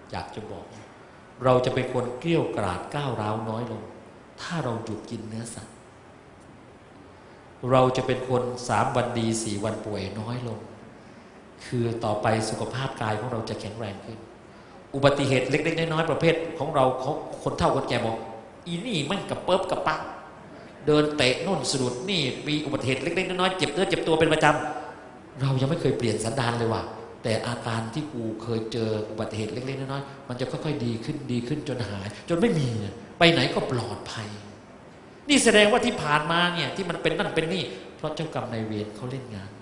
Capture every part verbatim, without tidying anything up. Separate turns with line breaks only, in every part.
อยากจะบอกเราจะเป็นคนเกลี้ยกล่อมก้าวร้าวน้อยลงถ้าเราหยุดกินเนื้อสัตว์เราจะเป็นคนสามวันดีสี่วันป่วยน้อยลงคือต่อไปสุขภาพกายของเราจะแข็งแรงขึ้นอุบัติเหตุเล็กๆน้อยๆประเภทของเราเขาคนเฒ่าคนแก่บอกอีนี่มันกระเปิบกระปักเดินเตะน่นสะดุดนี่มีอุบัติเหตุเล็กๆน้อยๆเจ็บเนื้อเจ็บตัวเป็นประจำเรายังไม่เคยเปลี่ยนสันดานเลยว่ะแต่อาการที่กูเคยเจออุบัติเหตุเล็กๆน้อยๆมันจะค่อยๆดีขึ้นดีขึ้นจนหายจนไม่มีไปไหนก็ปลอดภัยนี่แสดงว่าที่ผ่านมาเนี่ยที่มันเป็นนั่นเป็นนี่เพราะเจ้ากรรมนายเวรเขาเล่นงาน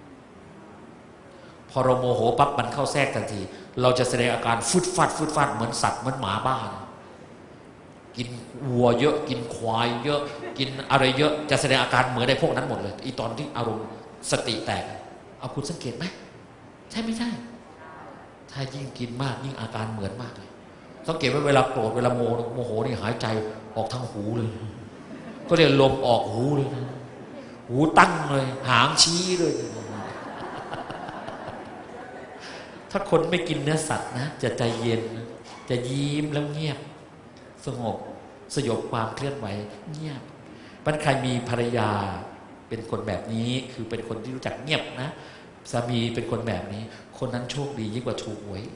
พอเราโมโหปั๊บมันเข้าแทรกทันทีเราจะแสดงอาการฟึดฟัดฟึดฟัดเหมือนสัตว์เหมือนหมาบ้านกินวัวเยอะกินควายเยอะกินอะไรเยอะจะแสดงอาการเหมือนในพวกนั้นหมดเลยอีตอนที่อารมณ์สติแตกเอาคุณสังเกตไหมใช่ไม่ใช่ถ้ายิ่งกินมากยิ่งอาการเหมือนมากเลยสังเกตว่าเวลาโกรธเวลาโมโมโหนี่หายใจออกทางหูเลยก็เรียกลมออกหูเลยนะหูตั้งเลยหางชี้เลยถ้าคนไม่กินเนื้อสัตว์นะจะใจเย็นจะยิ้มแล้วเงียบสงบสยบความเคลื่อนไหวเงียบบ้านใครมีภรรยาเป็นคนแบบนี้คือเป็นคนที่รู้จักเงียบนะสามีเป็นคนแบบนี้คนนั้นโชคดียิ่งกว่าถูกหวย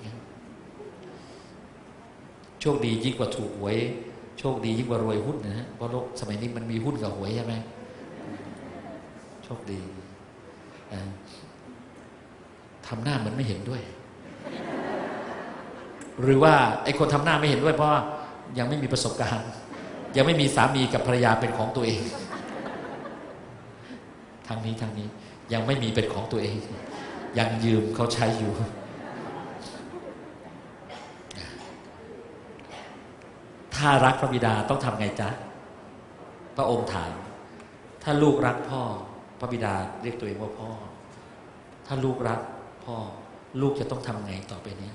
โชคดียิ่งกว่าถูกหวยโชคดียิ่งกว่ารวยหุ้นนะฮะเพราะโลกสมัยนี้มันมีหุ้นกับหวยใช่ไหมโชคดีทำหน้าเหมือนไม่เห็นด้วยหรือว่าไอ้คนทำหน้าไม่เห็นด้วยเพราะยังไม่มีประสบการณ์ยังไม่มีสามีกับภรรยาเป็นของตัวเองทางนี้ทางนี้ยังไม่มีเป็นของตัวเองยังยืมเขาใช้อยู่ถ้ารักพระบิดาต้องทำไงจ๊ะพระองค์ถามถ้าลูกรักพ่อพระบิดาเรียกตัวเองว่าพ่อถ้าลูกรักพ่อลูกจะต้องทำไงต่อไปนี้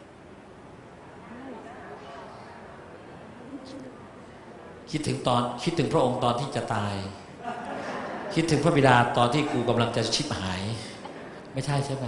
คิดถึงตอนคิดถึงพระองค์ตอนที่จะตายคิดถึงพระบิดาตอนที่กูกำลังจะชิบหายไม่ใช่ใช่ไหม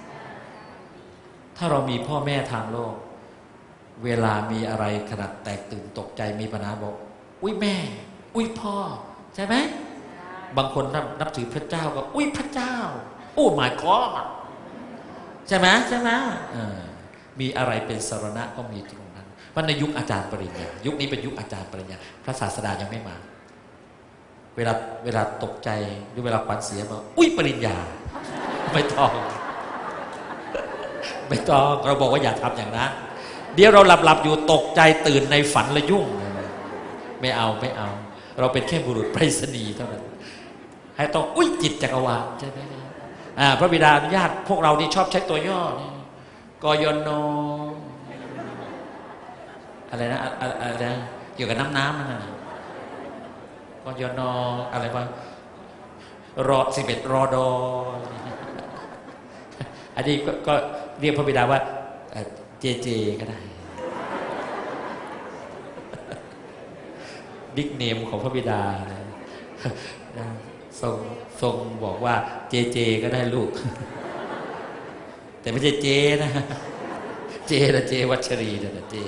ถ้าเรามีพ่อแม่ทางโลกเวลามีอะไรขนาดแตกตื่นตกใจมีปัญหาบอกอุ้ยแม่อุ้ยพ่อใช่ไหมบางคนนับถือพระเจ้าก็อุ้ยพระเจ้าโอ้ my god ใช่ไหมใช่ไหมมีอะไรเป็นสรณะก็มีตรงนั้นเพราะในยุคอาจารย์ปริญญายุคนี้เป็นยุคอาจารย์ปริญญาพระศาสดายังไม่มาเวลาเวลาตกใจหรือเวลาขวัญเสียมาอุ้ยปริญญาไม่ต้องไม่ต้องเราบอกว่าอย่าทำอย่างนั้นเดี๋ยวเราหลับหลับอยู่ตกใจตื่นในฝันและยุ่งไม่เอาไม่เอาเราเป็นแค่บุรุษไปรษณีย์เท่านั้นให้ต้องอุ้ยจิตจักรวาลใช่ไหมอ่าพระบิดาอนุญาตพวกเรานี่ชอบใช้ตัวย่อนี่กยนอะไรนะอะไรนะเกี่ยวกับน้ำน้ำนั่นนะกยนอะไรวะรอสิบเอ็ดรอดออันนี้ก็เรียกพระบิดาว่าเจเจก็ได้บิ๊กเนมของพระบิดาทรงทรงบอกว่าเจเจก็ได้ลูกแต่ไม่ใช่เจนะเจนะเจวัชรีนะเจ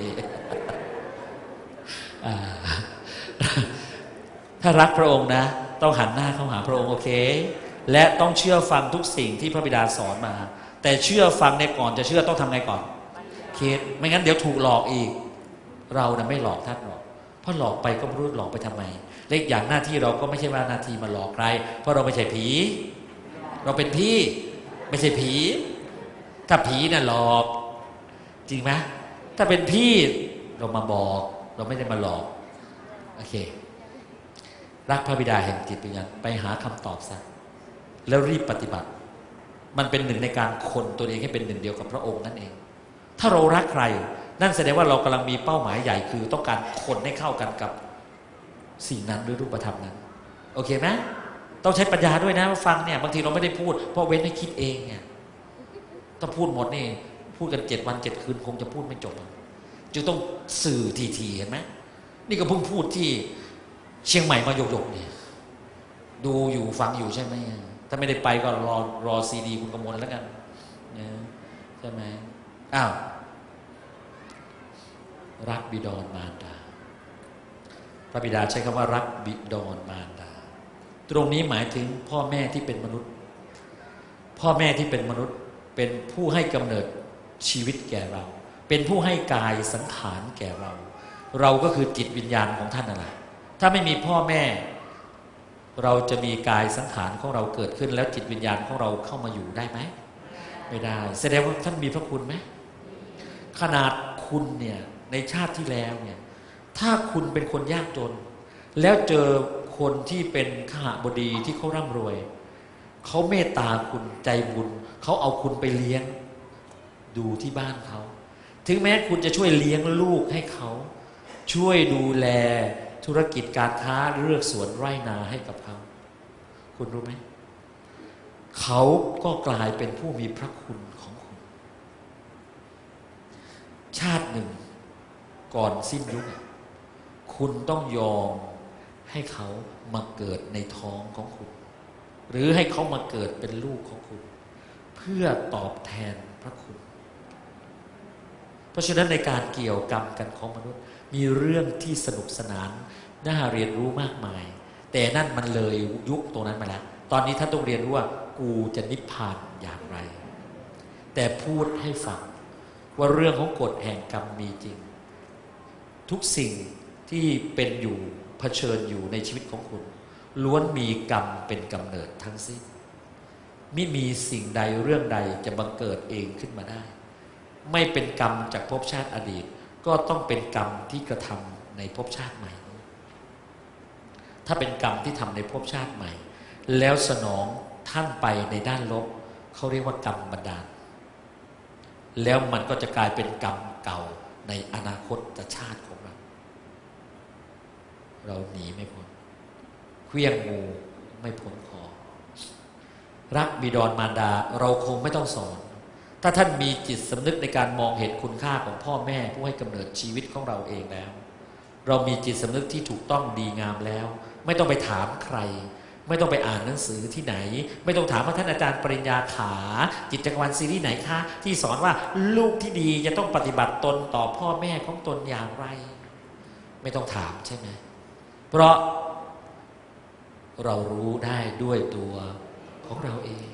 ถ้ารักพระองค์นะต้องหันหน้าเข้าหาพระองค์โอเคและต้องเชื่อฟังทุกสิ่งที่พระบิดาสอนมาแต่เชื่อฟังในก่อนจะเชื่อต้องทำไงก่อนเคสไม่งั้นเดี๋ยวถูกหลอกอีกเรานะไม่หลอกท่านหรอกเพราะหลอกไปก็ไม่รู้หลอกไปทำไมเล็กอย่างหน้าที่เราก็ไม่ใช่ว่าหน้าที่มาหลอกใครเพราะเราไม่ใช่ผีเราเป็นพี่ไม่ใช่ผีถ้าผีน่ะหลอกจริงไหมถ้าเป็นพี่เรามาบอกเราไม่ได้มาหลอกโอเครักพระบิดาแห่งจิตวิญญาณไปหาคำตอบซะแล้วรีบปฏิบัติมันเป็นหนึ่งในการคนตัวเองให้เป็นหนึ่งเดียวกับพระองค์นั่นเองถ้าเรารักใครนั่นแสดงว่าเรากำลังมีเป้าหมายใหญ่คือต้องการคนให้เข้ากันกับสิ่งนั้นหรือรูปธรรมนั้นโอเคไหมต้องใช้ปัญญาด้วยนะฟังเนี่ยบางทีเราไม่ได้พูดเพราะเว้นให้คิดเองเนี่ยต้องพูดหมดนี่พูดกันเจ็ดวันเจ็ดคืนคงจะพูดไม่จบจึงต้องสื่อทีๆเห็นไหมนี่ก็เพิ่งพูดที่เชียงใหม่มาหยกๆเนี่ยดูอยู่ฟังอยู่ใช่ไหมถ้าไม่ได้ไปก็รอรอซีดีคุณกมลแล้วกันใช่ไหมอ้าวรักบิดรมารดาพระบิดาใช้คำว่ารักบิดรมารดาตรงนี้หมายถึงพ่อแม่ที่เป็นมนุษย์พ่อแม่ที่เป็นมนุษย์เป็นผู้ให้กำเนิดชีวิตแก่เราเป็นผู้ให้กายสังขารแก่เราเราก็คือจิตวิญญาณของท่านนั่นแหละถ้าไม่มีพ่อแม่เราจะมีกายสังขารของเราเกิดขึ้นแล้วจิตวิญญาณของเราเข้ามาอยู่ได้ไหมไม่ได้แสดงว่าท่านมีพระคุณไหมขนาดคุณเนี่ยในชาติที่แล้วเนี่ยถ้าคุณเป็นคนยากจนแล้วเจอคนที่เป็นขหบดีที่เขาร่ำรวยเขาเมตตาคุณใจบุญเขาเอาคุณไปเลี้ยงดูที่บ้านเขาถึงแม้คุณจะช่วยเลี้ยงลูกให้เขาช่วยดูแลธุรกิจการค้าเลือกสวนไร่นาให้กับเขาคุณรู้ไหมเขาก็กลายเป็นผู้มีพระคุณของคุณชาติหนึ่งก่อนสิ้นยุคคุณต้องยอมให้เขามาเกิดในท้องของคุณหรือให้เขามาเกิดเป็นลูกของคุณเพื่อตอบแทนพระคุณเพราะฉะนั้นในการเกี่ยวกรรมกันของมนุษย์มีเรื่องที่สนุกสนานน่าเรียนรู้มากมายแต่นั่นมันเลยยุคตรงนั้นมาแล้วตอนนี้ท่านต้องเรียนรู้ว่ากูจะนิพพานอย่างไรแต่พูดให้ฟังว่าเรื่องของกฎแห่งกรรมมีจริงทุกสิ่งที่เป็นอยู่เผชิญอยู่ในชีวิตของคุณล้วนมีกรรมเป็นกำเนิดทั้งสิ้นไม่มีสิ่งใดเรื่องใดจะบังเกิดเองขึ้นมาได้ไม่เป็นกรรมจากภพชาติอดีตก็ต้องเป็นกรรมที่กระทำในภพชาติใหม่ถ้าเป็นกรรมที่ทำในภพชาติใหม่แล้วสนองท่านไปในด้านลบเขาเรียกว่ากรรมบันดาลแล้วมันก็จะกลายเป็นกรรมเก่าในอนาคตชาติของเราเราหนีไม่พ้นเคลี้ยงงูไม่พ้นคอรักบิดรมารดาเราคงไม่ต้องสอนถ้าท่านมีจิตสำนึกในการมองเห็นคุณค่าของพ่อแม่ผู้ให้กำเนิดชีวิตของเราเองแล้วเรามีจิตสำนึกที่ถูกต้องดีงามแล้วไม่ต้องไปถามใครไม่ต้องไปอ่านหนังสือที่ไหนไม่ต้องถามว่าท่านอาจารย์ปริญญาขาจิตจักรวาลซีรีส์ไหนคะที่สอนว่าลูกที่ดีจะต้องปฏิบัติตนต่อพ่อแม่ของตนอย่างไรไม่ต้องถามใช่ไหมเพราะเรารู้ได้ด้วยตัวของเราเอง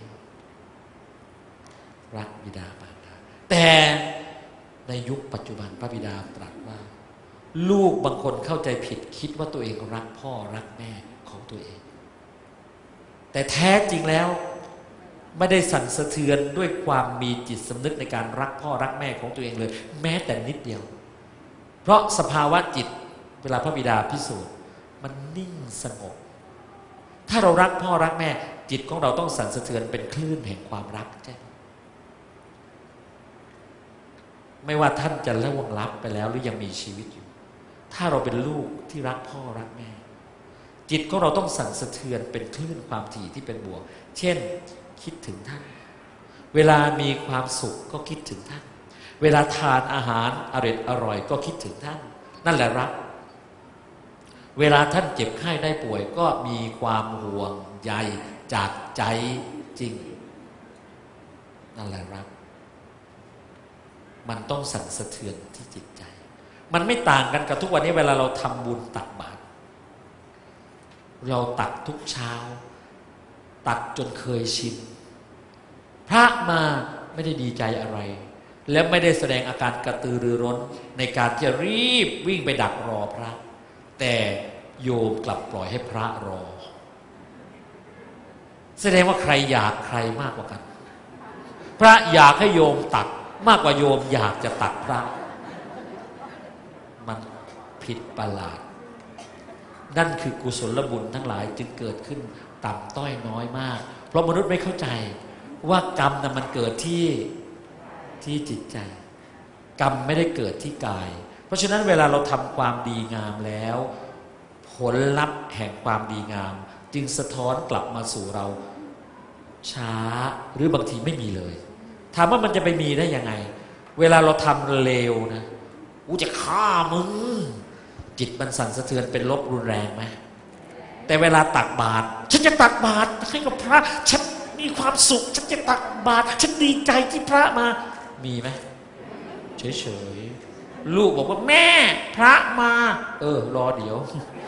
รักบิดามารดาแต่ในยุคปัจจุบันพระบิดาตรัสว่าลูกบางคนเข้าใจผิดคิดว่าตัวเองรักพ่อรักแม่ของตัวเองแต่แท้จริงแล้วไม่ได้สั่นสะเทือนด้วยความมีจิตสำนึกในการรักพ่อรักแม่ของตัวเองเลยแม้แต่นิดเดียวเพราะสภาวะจิตเวลาพระบิดาพิสูจน์มันนิ่งสงบถ้าเรารักพ่อรักแม่จิตของเราต้องสั่นสะเทือนเป็นคลื่นแห่งความรักใช่ไม่ว่าท่านจะล่วงลับไปแล้วหรือยังมีชีวิตอยู่ถ้าเราเป็นลูกที่รักพ่อรักแม่จิตของเราต้องสั่นสะเทือนเป็นคลื่นความถี่ที่เป็นบวกเช่นคิดถึงท่านเวลามีความสุขก็คิดถึงท่านเวลาทานอาหารอร่อยอร่อยก็คิดถึงท่านนั่นแหละรักเวลาท่านเจ็บไข้ได้ป่วยก็มีความห่วงใยจากใจจริงนั่นแหละรักมันต้องสั่นสะเทือนที่จิตใจมันไม่ต่างกันกับทุกวันนี้เวลาเราทำบุญตักบาตรเราตักทุกเช้าตักจนเคยชินพระมาไม่ได้ดีใจอะไรและไม่ได้แสดงอาการกระตือรือร้นในการจะรีบวิ่งไปดักรอพระแต่โยมกลับปล่อยให้พระรอแสดงว่าใครอยากใครมากกว่ากันพระอยากให้โยมตักมากกว่าโยมอยากจะตักพระมันผิดประหลาดนั่นคือกุศลบุญทั้งหลายจึงเกิดขึ้นต่ำต้อยน้อยมากเพราะมนุษย์ไม่เข้าใจว่ากรรมนั้นมันเกิดที่ที่จิตใจกรรมไม่ได้เกิดที่กายเพราะฉะนั้นเวลาเราทำความดีงามแล้วผลลัพธ์แห่งความดีงามจึงสะท้อนกลับมาสู่เราช้าหรือบางทีไม่มีเลยถามว่ามันจะไปมีได้ยังไงเวลาเราทำเลวนะกูจะฆ่ามึงจิตมันสั่นสะเทือนเป็นลบรุนแรงไหมแต่เวลาตักบาตรฉันจะตักบาตรให้กับพระฉันมีความสุขฉันจะตักบาตรฉันดีใจที่พระมามีไหมเฉยลูกบอกว่าแม่พระมาเออรอเดี๋ยว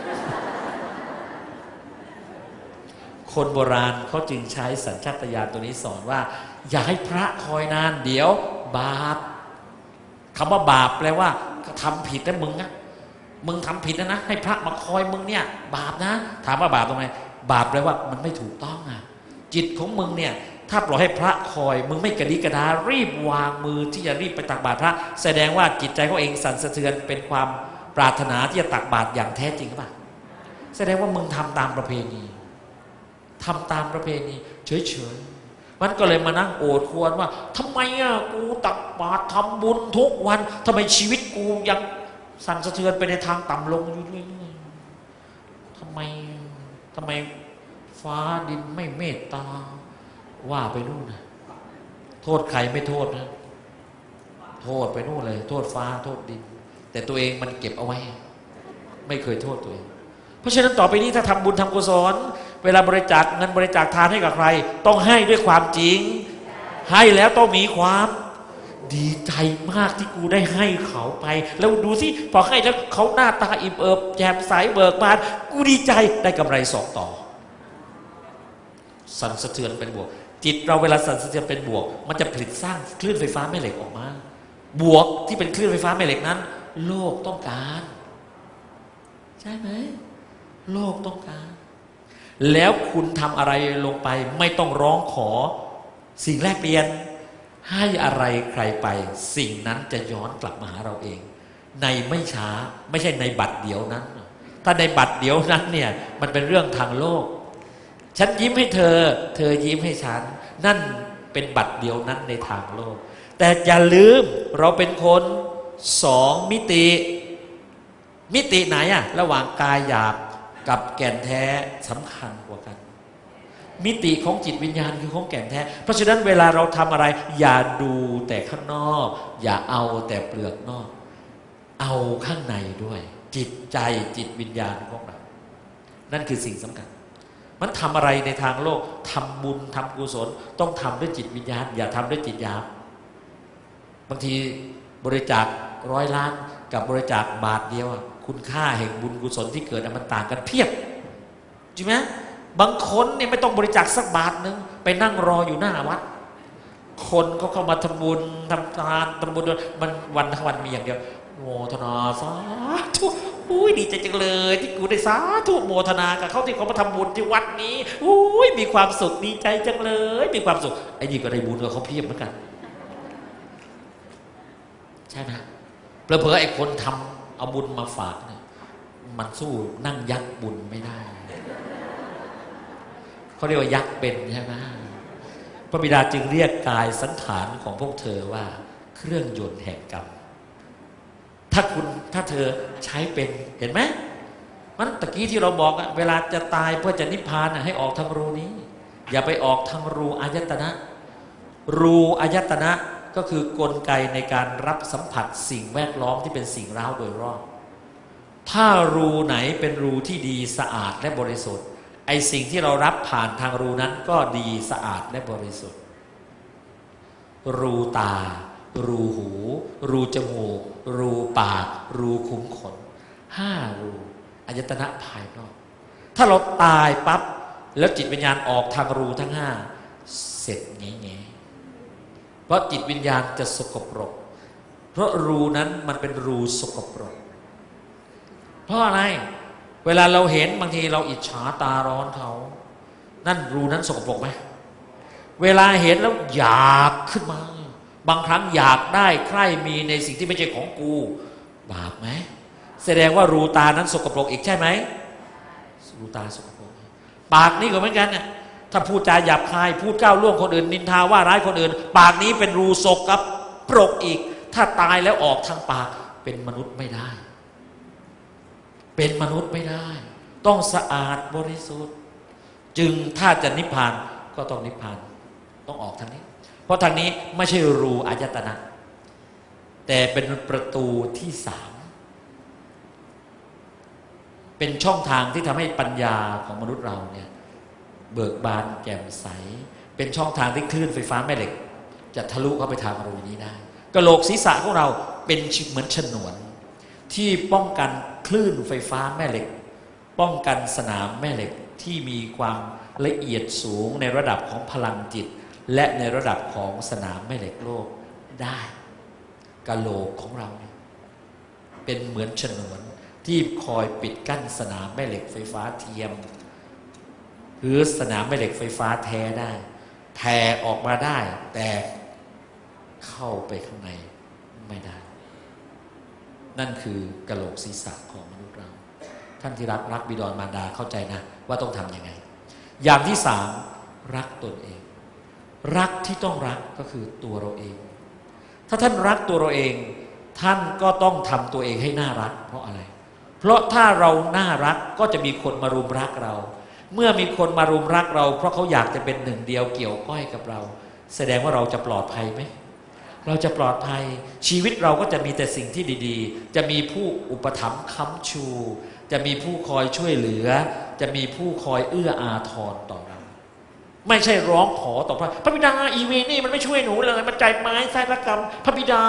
คนโบราณเขาจึงใช้สัญชาตญาณตัวนี้สอนว่าอย่าให้พระคอยนานเดี๋ยวบาปคำว่าบาปแปลว่าทำผิดนะมึงนะมึงทำผิดนะนะให้พระมาคอยมึงเนี่ยบาปนะถามว่าบาปตรงไหนบาปแปลว่ามันไม่ถูกต้องอ่ะจิตของมึงเนี่ยถ้าปล่อยให้พระคอยมึงไม่กระดิกกระดารีบวางมือที่จะรีบไปตักบาตรพระแสดงว่าจิตใจเขาเองสั่นสะเทือนเป็นความปรารถนาที่จะตักบาตรอย่างแท้จริงหรือเปล่าแสดงว่ามึงทำตามประเพณีทำตามประเพณีเฉยๆมันก็เลยมานั่งโอดครวญว่าทำไมอ่ะกูตักบาตรทำบุญทุกวันทำไมชีวิตกูยังสั่นสะเทือนไปในทางต่ำลงอยู่เรื่อยๆทำไมทำไมฟ้าดินไม่เมตตาว่าไปนู่นนะโทษใครไม่โทษนะโทษไปนู่นเลยโทษฟ้าโทษดินแต่ตัวเองมันเก็บเอาไว้ไม่เคยโทษตัวเองเพราะฉะนั้นต่อไปนี้ถ้าทำบุญทำกุศลเวลาบริจาคเงินบริจาคทานให้กับใครต้องให้ด้วยความจริงให้แล้วต้องมีความดีใจมากที่กูได้ให้เขาไปแล้วดูสิพอให้แล้วเขาหน้าตาอิ่มเอิบแจ่มใสเบิกบานกูดีใจได้กำไรสองต่อสั่นสะเทือนเป็นบวกจิตเราเวลาสั่นสะเทือนเป็นบวกมันจะผลิตสร้างคลื่นไฟฟ้าแม่เหล็กออกมาบวกที่เป็นคลื่นไฟฟ้าแม่เหล็กนั้นโลกต้องการใช่ไหมโลกต้องการแล้วคุณทำอะไรลงไปไม่ต้องร้องขอสิ่งแรกเปลี่ยนให้อะไรใครไปสิ่งนั้นจะย้อนกลับมาหาเราเองในไม่ช้าไม่ใช่ในบัดเดียวนั้นถ้าในบัดเดียวนั้นเนี่ยมันเป็นเรื่องทางโลกฉันยิ้มให้เธอเธอยิ้มให้ฉันนั่นเป็นบัดเดียวนั้นในทางโลกแต่อย่าลืมเราเป็นคนสองมิติมิติไหนอะระหว่างกายหยาบกับแก่นแท้สำคัญกว่ากันมิติของจิตวิญญาณคือของแก่นแท้เพราะฉะนั้นเวลาเราทำอะไรอย่าดูแต่ข้างนอกอย่าเอาแต่เปลือกนอกเอาข้างในด้วยจิตใจจิตวิญญาณของเรานั่นคือสิ่งสำคัญมันทำอะไรในทางโลกทำบุญทำกุศลต้องทำด้วยจิตวิญญาณอย่าทำด้วยจิตหยาบบางทีบริจาคร้อยล้านกับบริจาคบาทเดียวคุณค่าแห่งบุญกุศลที่เกิดมันต่างกันเพียบจริงไหมบางคนเนี่ยไม่ต้องบริจาคสักบาทนึงไปนั่งรออยู่หน้าวัดคนเขาเข้ามาทำบุญทำทานทำบุญมันวันทั้งวันมีอย่างเดียวโมทนาสาธุอุ้ยดีใจจังเลยที่กูได้สาธุโมทนากับเขาที่เขามาทำบุญที่วัดนี้อุ้ยมีความสุขดีใจจังเลยมีความสุขไอ้นี่ก็ได้บุญกับเขาเพียบเหมือนกันใช่ไหมเผลอๆไอ้คนทำเอาบุญมาฝากเนี่ยมันสู้นั่งยักบุญไม่ได้เขาเรียกว่ายักเป็นใช่ไหมพระบิดาจึงเรียกกายสังขารของพวกเธอว่าเครื่องยนต์แห่งกรรมถ้าคุณถ้าเธอใช้เป็นเห็นไหมมันตะกี้ที่เราบอกอะเวลาจะตายเพื่อจะนิพพานให้ออกทางรูนี้อย่าไปออกทางรูอายตนะรูอายตนะก็คือกลไกในการรับสัมผัสสิ่งแวดล้อมที่เป็นสิ่งร้าวโดยรอบถ้ารูไหนเป็นรูที่ดีสะอาดและบริสุทธิ์ไอสิ่งที่เรารับผ่านทางรูนั้นก็ดีสะอาดและบริสุทธิ์รูตารูหูรูจมูกรูปากรูขุมขนห้ารูอายตนะภายนอกถ้าเราตายปั๊บแล้วจิตวิญญาณออกทางรูทั้งห้าเสร็จแง่ๆเพราะจิตวิญญาณจะสกปรกเพราะรูนั้นมันเป็นรูสกปรกเพราะอะไรเวลาเราเห็นบางทีเราอิจฉาตาร้อนเขานั่นรูนั้นสกปรกไหมเวลาเห็นแล้วอยากขึ้นมาบางครั้งอยากได้ใคร่มีในสิ่งที่ไม่ใช่ของกูบาปไหมแสดงว่ารูตานั้นสกปรกอีกใช่ไหมรูตาสกปรกปากนี่ก็เหมือนกันเนี่ยถ้าพูดจาหยาบคายพูดก้าวล่วงคนอื่นนินทาว่าร้ายคนอื่นปากนี้เป็นรูสกปรกอีกถ้าตายแล้วออกทางปากเป็นมนุษย์ไม่ได้เป็นมนุษย์ไม่ได้ต้องสะอาดบริสุทธิ์จึงถ้าจะนิพพานก็ต้องนิพพานต้องออกทางนี้เพราะทางนี้ไม่ใช่รูอายตนะแต่เป็นประตูที่สามเป็นช่องทางที่ทำให้ปัญญาของมนุษย์เราเนี่ยเบิกบานแจ่มใสเป็นช่องทางที่คลื่นไฟฟ้าแม่เหล็กจะทะลุเข้าไปทางรูนี้ได้กะโหลกศีรษะของเราเป็นเหมือนฉนวนที่ป้องกันคลื่นไฟฟ้าแม่เหล็กป้องกันสนามแม่เหล็กที่มีความละเอียดสูงในระดับของพลังจิตและในระดับของสนามแม่เหล็กโลกได้กะโหลกของเราเนี่ยเป็นเหมือนฉนวนที่คอยปิดกั้นสนามแม่เหล็กไฟฟ้าเทียมหรือสนามแม่เหล็กไฟฟ้าแท้ได้แผ่ออกมาได้แต่เข้าไปข้างในไม่ได้นั่นคือกะโหลกศีรษะของมนุษย์เราท่านที่รักรักบิดามารดาเข้าใจนะว่าต้องทำยังไงอย่างที่สามรักตนเองรักที่ต้องรักก็คือตัวเราเองถ้าท่านรักตัวเราเองท่านก็ต้องทำตัวเองให้น่ารักเพราะอะไรเพราะถ้าเราน่ารักก็จะมีคนมารุมรักเราเมื่อมีคนมารุมรักเราเพราะเขาอยากจะเป็นหนึ่งเดียวเกี่ยวก้อยกับเราแสดงว่าเราจะปลอดภัยไหมเราจะปลอดภัยชีวิตเราก็จะมีแต่สิ่งที่ดีๆจะมีผู้อุปถัมภ์ค้ำชูจะมีผู้คอยช่วยเหลือจะมีผู้คอยเอื้ออาทรต่อเราไม่ใช่ร้องขอต่อพระพระบิดาอีเวนี่มันไม่ช่วยหนูเลยมันใจไม้ไส้ละกรรมพระบิดา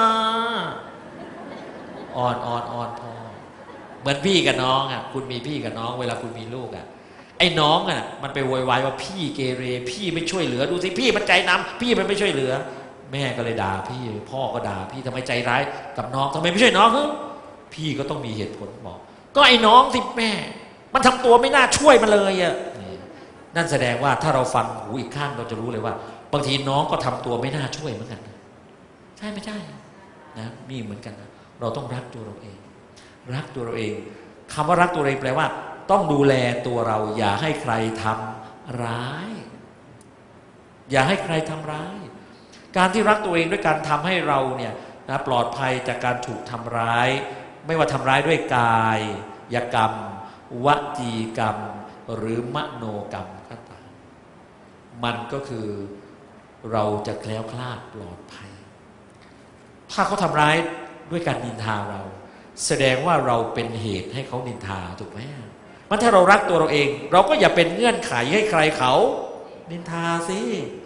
อ่อนอ่อนอ่อนพอเหมือนพี่กับน้องอ่ะคุณมีพี่กับน้องเวลาคุณมีลูกอ่ะไอ้น้องอ่ะมันไปโวยวายว่าพี่เกเรพี่ไม่ช่วยเหลือดูสิพี่มันใจน้ำพี่มันไม่ช่วยเหลือแม่ก็เลยด่าพี่พ่อก็ด่าพี่ทำไมใจร้ายกับน้องทำไมไม่ช่วยน้องเฮ้ยพี่ก็ต้องมีเหตุผลบอกก็ไอ้น้องสิแม่มันทำตัวไม่น่าช่วยมันเลยอ่ะนั่นแสดงว่าถ้าเราฟังหูอีกข้างเราจะรู้เลยว่าบางทีน้องก็ทำตัวไม่น่าช่วยเหมือนกันใช่ไม่ใช่นะมีเหมือนกันนะเราต้องรักตัวเราเองรักตัวเราเองคำว่ารักตัวเองแปลว่าต้องดูแลตัวเราอย่าให้ใครทำร้ายอย่าให้ใครทำร้ายการที่รักตัวเองด้วยการทำให้เราเนี่ยนะปลอดภัยจากการถูกทำร้ายไม่ว่าทำร้ายด้วยกายยกรรมวจีกรรมหรือมโนกรรมก็ตามมันก็คือเราจะแคล้วคลาดปลอดภัยถ้าเขาทำร้ายด้วยการนินทาเราแสดงว่าเราเป็นเหตุให้เขานินทาถูกไหมมันถ้าเรารักตัวเราเองเราก็อย่าเป็นเงื่อนไขให้ใครเขานินทาสิ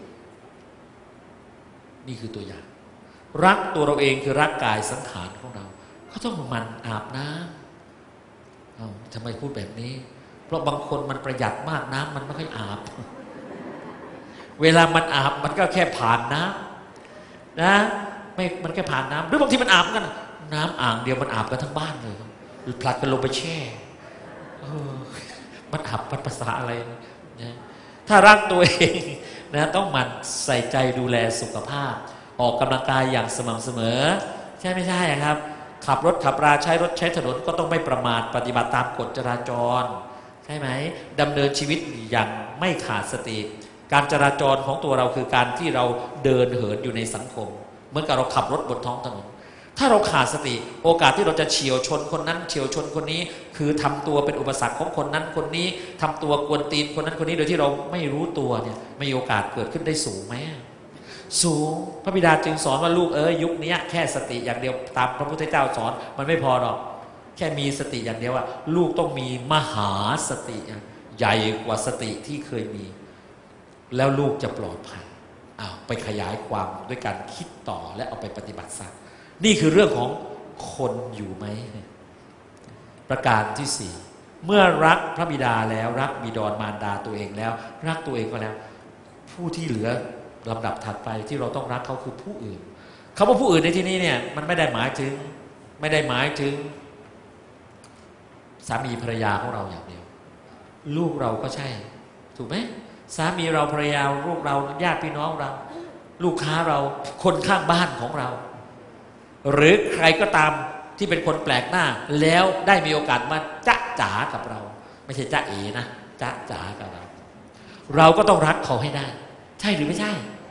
นี่คือตัวอย่างรักตัวเราเองคือรักกายสังขารของเราเขาต้องมันอาบน้ำเอ้าทำไมพูดแบบนี้เพราะบางคนมันประหยัดมากน้ำมันไม่ค่อยอาบเวลามันอาบมันก็แค่ผ่านน้ำนะไม่มันแค่ผ่านน้ำหรือบางทีมันอาบกันน้ำอ่างเดียวมันอาบกันทั้งบ้านเลยหรือผลัดกันลงไปแช่เออมันอาบมันภาษาอะไรนะถ้ารักตัวเองนะต้องหมั่นใส่ใจดูแลสุขภาพออกกำลังกายอย่างสม่ำเสมอใช่ไม่ใช่ครับขับรถขับราใช้รถใช้ถนนก็ต้องไม่ประมาทปฏิบัติตามกฎจราจรใช่ไหมดำเนินชีวิตอย่างไม่ขาดสติการจราจรของตัวเราคือการที่เราเดินเหินอยู่ในสังคมเหมือนกับเราขับรถบนท้องถนนถ้าเราขาดสติโอกาสที่เราจะเฉียวชนคนนั้นเฉียวชนคนนี้คือทำตัวเป็นอุปสรรคของคนนั้นคนนี้ทำตัวกวนตีนคนนั้นคนนี้โดยที่เราไม่รู้ตัวเนี่ยมีโอกาสเกิดขึ้นได้สูงไหมสูงพระบิดาจึงสอนว่าลูกเอ๋ยยุคนี้แค่สติอย่างเดียวตามพระพุทธเจ้าสอนมันไม่พอหรอกแค่มีสติอย่างเดียวว่าลูกต้องมีมหาสติใหญ่กว่าสติที่เคยมีแล้วลูกจะปลอดภัยอ้าวไปขยายความด้วยการคิดต่อและเอาไปปฏิบัติซะนี่คือเรื่องของคนอยู่ไหมประการที่สี่เมื่อรักพระบิดาแล้วรักบิดามารดาตัวเองแล้วรักตัวเองก็แล้วผู้ที่เหลือลำดับถัดไปที่เราต้องรักเขาคือผู้อื่นคำว่าผู้อื่นในที่นี้เนี่ยมันไม่ได้หมายถึงไม่ได้หมายถึงสามีภรรยาของเราอย่างเดียวลูกเราก็ใช่ถูกไหมสามีเราภรรยาลูกเราญาติพี่น้องเราลูกค้าเราคนข้างบ้านของเราหรือใครก็ตามที่เป็นคนแปลกหน้าแล้วได้มีโอกาสมาจ๊ะจ๋ากับเราไม่ใช่จ๊ะเอ๋นะจ๊ะจ๋ากับเราเราก็ต้องรักเขาให้ได้ใช่หรือไม่ใช่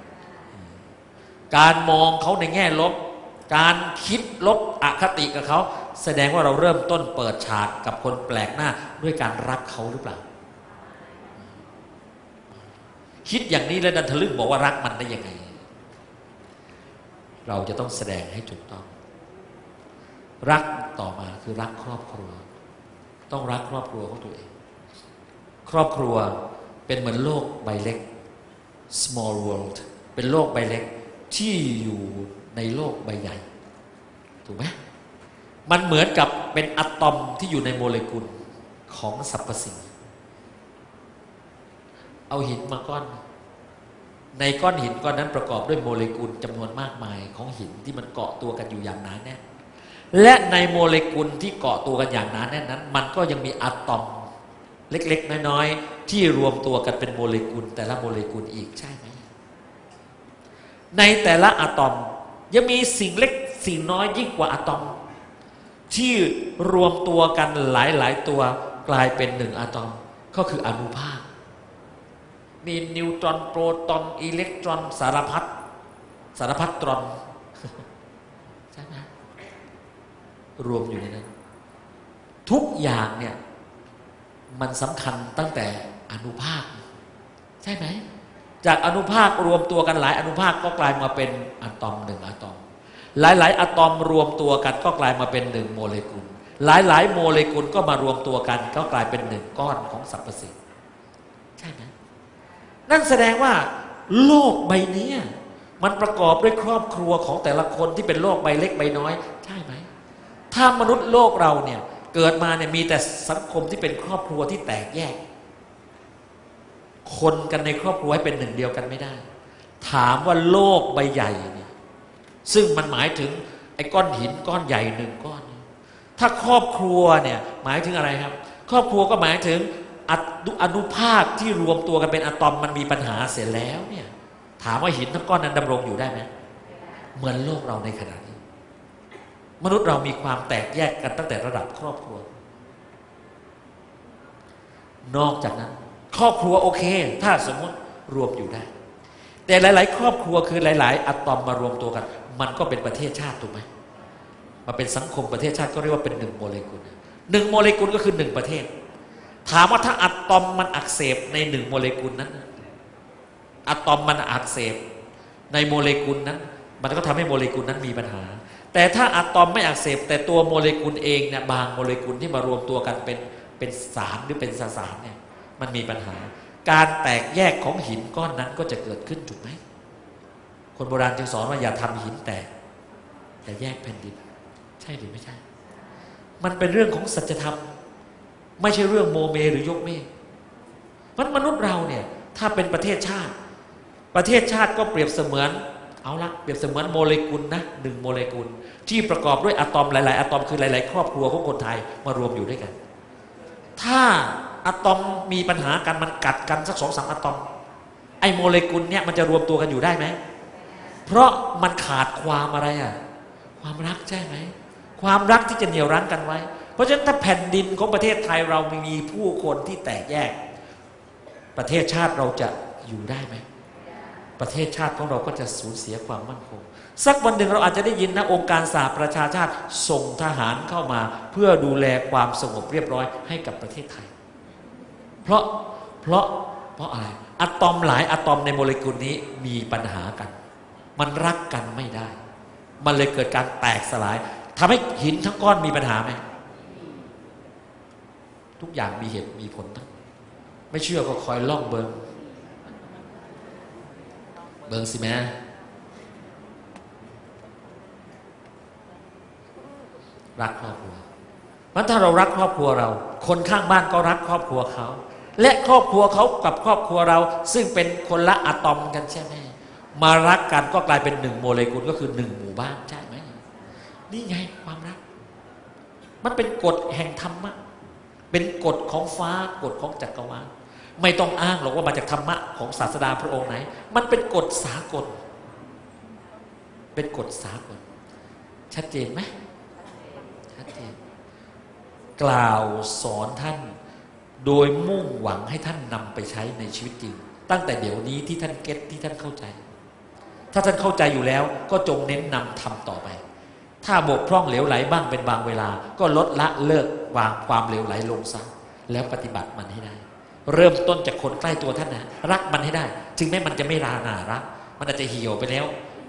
การมองเขาในแง่ลบการคิดลบอคติกับเขาแสดงว่าเราเริ่มต้นเปิดฉากกับคนแปลกหน้าด้วยการรักเขาหรือเปล่าคิดอย่างนี้แล้วดันทะลึ่งบอกว่ารักมันได้ยังไงเราจะต้องแสดงให้ถูกต้องรักต่อมาคือรักครอบครัวต้องรักครอบครัวของตัวเองครอบครัวเป็นเหมือนโลกใบเล็ก small world เป็นโลกใบเล็กที่อยู่ในโลกใบใหญ่ถูกไหมมันเหมือนกับเป็นอะตอมที่อยู่ในโมเลกุลของสรรพสิ่งเอาหินมาก้อนในก้อนหินก้อนนั้นประกอบด้วยโมเลกุลจำนวนมากมายของหินที่มันเกาะตัวกันอยู่อย่างหนาแน่นและในโมเลกุลที่เกาะตัวกันอย่างหนาแน่นนั้นมันก็ยังมีอะตอมเล็กๆน้อยๆที่รวมตัวกันเป็นโมเลกุลแต่ละโมเลกุลอีกใช่ไหมในแต่ละอะตอมยังมีสิ่งเล็กสิ่งน้อยยิ่งกว่าอะตอมที่รวมตัวกันหลายๆตัวกลายเป็นหนึ่งอะตอมก็คืออนุภาคมีนิวตรอนโปรตอนอิเล็กตรอนสารพัดสารพัดตรอนใช่ไหมรวมอยู่ในนั้นทุกอย่างเนี่ยมันสำคัญตั้งแต่อนุภาคใช่ไหมจากอนุภาครวมตัวกันหลายอนุภาคก็กลายมาเป็นอะตอมหนึ่งอะตอมหลายๆอะตอมรวมตัวกันก็กลายมาเป็นหนึ่งโมเลกุลหลายๆโมเลกุลก็มารวมตัวกันก็กลายเป็นหนึ่งก้อนของสรรพสิ่งใช่ไหมนั่นแสดงว่าโลกใบนี้มันประกอบด้วยครอบครัวของแต่ละคนที่เป็นโลกใบเล็กใบน้อยใช่ไหมถ้ามนุษย์โลกเราเนี่ยเกิดมาเนี่ยมีแต่สังคมที่เป็นครอบครัวที่แตกแยกคนกันในครอบครัวให้เป็นหนึ่งเดียวกันไม่ได้ถามว่าโลกใบใหญ่เนี่ยซึ่งมันหมายถึงไอ้ก้อนหินก้อนใหญ่หนึ่งก้อนถ้าครอบครัวเนี่ยหมายถึงอะไรครับครอบครัวก็หมายถึงอนุภาคที่รวมตัวกันเป็นอะตอมมันมีปัญหาเสร็จแล้วเนี่ยถามว่าหินทั้งก้อนนั้นดำรงอยู่ได้ไหมเหมือนโลกเราในขณะนี้มนุษย์เรามีความแตกแยกกันตั้งแต่ระดับครอบครัวนอกจากนั้นครอบครัวโอเคถ้าสมมติรวมอยู่ได้แต่หลายๆครอบครัวคือหลายๆอะตอมมารวมตัวกันมันก็เป็นประเทศชาติถูกไหมมาเป็นสังคมประเทศชาติก็เรียกว่าเป็นหนึ่งโมเลกุลหนึ่งโมเลกุลก็คือหนึ่งประเทศถามว่าถ้าอะตอมมันอักเสบในหนึ่งโมเลกุลนั้นอะตอมมันอักเสบในโมเลกุลนั้นมันก็ทำให้โมเลกุลนั้นมีปัญหาแต่ถ้าอะตอมไม่อักเสบแต่ตัวโมเลกุลเองเนี่ยบางโมเลกุลที่มารวมตัวกันเป็นเป็นสารหรือเป็นสสารเนี่ยมันมีปัญหาการแตกแยกของหินก้อนนั้นก็จะเกิดขึ้นถูกไหมคนโบราณจึงสอนว่าอย่าทำหินแตกแต่แยกแผ่นดินใช่หรือไม่ใช่มันเป็นเรื่องของสัจธรรมไม่ใช่เรื่องโมเมหรือยกเมฆมันมนุษย์เราเนี่ยถ้าเป็นประเทศชาติประเทศชาติก็เปรียบเสมือนเอาละเปรียบเสมือนโมเลกุลนะหนึ่งโมเลกุลที่ประกอบด้วยอะตอมหลายๆอะตอมคือหลายๆครอบครัวของคนไทยมารวมอยู่ด้วยกันถ้าอะตอมมีปัญหากันมันกัดกันสักสองสามอะตอมไอโมเลกุลเนี่ยมันจะรวมตัวกันอยู่ได้ไหมเพราะมันขาดความอะไรอ่ะความรักใช่ไหมความรักที่จะเหนี่ยวรั้งกันไว้เพราะฉะนั้นถ้าแผ่นดินของประเทศไทยเรามีผู้คนที่แตกแยกประเทศชาติเราจะอยู่ได้ไหมประเทศชาติของเราก็จะสูญเสียความมั่นคงสักวันหนึ่งเราอาจจะได้ยินนะองค์การสหประชาชาติส่งทหารเข้ามาเพื่อดูแลความสงบเรียบร้อยให้กับประเทศไทยเพราะเพราะเพราะอะไรอะตอมหลายอะตอมในโมเลกุลนี้มีปัญหากันมันรักกันไม่ได้มันเลยเกิดการแตกสลายทำให้หินทั้งก้อนมีปัญหาไหมทุกอย่างมีเหตุมีผลทั้งไม่เชื่อก็คอยล่องเบิงเบิงสิแม่รักครอบครัวมันถ้าเรารักครอบครัวเราคนข้างบ้านก็รักครอบครัวเขาและครอบครัวเขากับครอบครัวเราซึ่งเป็นคนละอะตอมกันใช่ไหมมารักกันก็กลายเป็นหนึ่งโมเลกุลก็คือหนึ่งหมู่บ้านใช่ไหมนี่ไงความรักมันเป็นกฎแห่งธรรมะเป็นกฎของฟ้ากฎของจักรวาลไม่ต้องอ้างหรอกว่ามาจากธรรมะของศาสดาพระองค์ไหนมันเป็นกฎสากลเป็นกฎสากลชัดเจนไหมชัดเจนกล่าวสอนท่านโดยมุ่งหวังให้ท่านนำไปใช้ในชีวิตจริงตั้งแต่เดี๋ยวนี้ที่ท่านเก็ตที่ท่านเข้าใจถ้าท่านเข้าใจอยู่แล้วก็จงเน้นนำทำต่อไปถ้าบกพร่องเหลวไหลบ้างเป็นบางเวลาก็ลดละเลิกวางความเหลวไหลลงซะแล้วปฏิบัติมันให้ได้เริ่มต้นจากคนใกล้ตัวท่านนะรักมันให้ได้ถึงแม้มันจะไม่รานารักมันอาจจะเหี่ยวไปแล้ว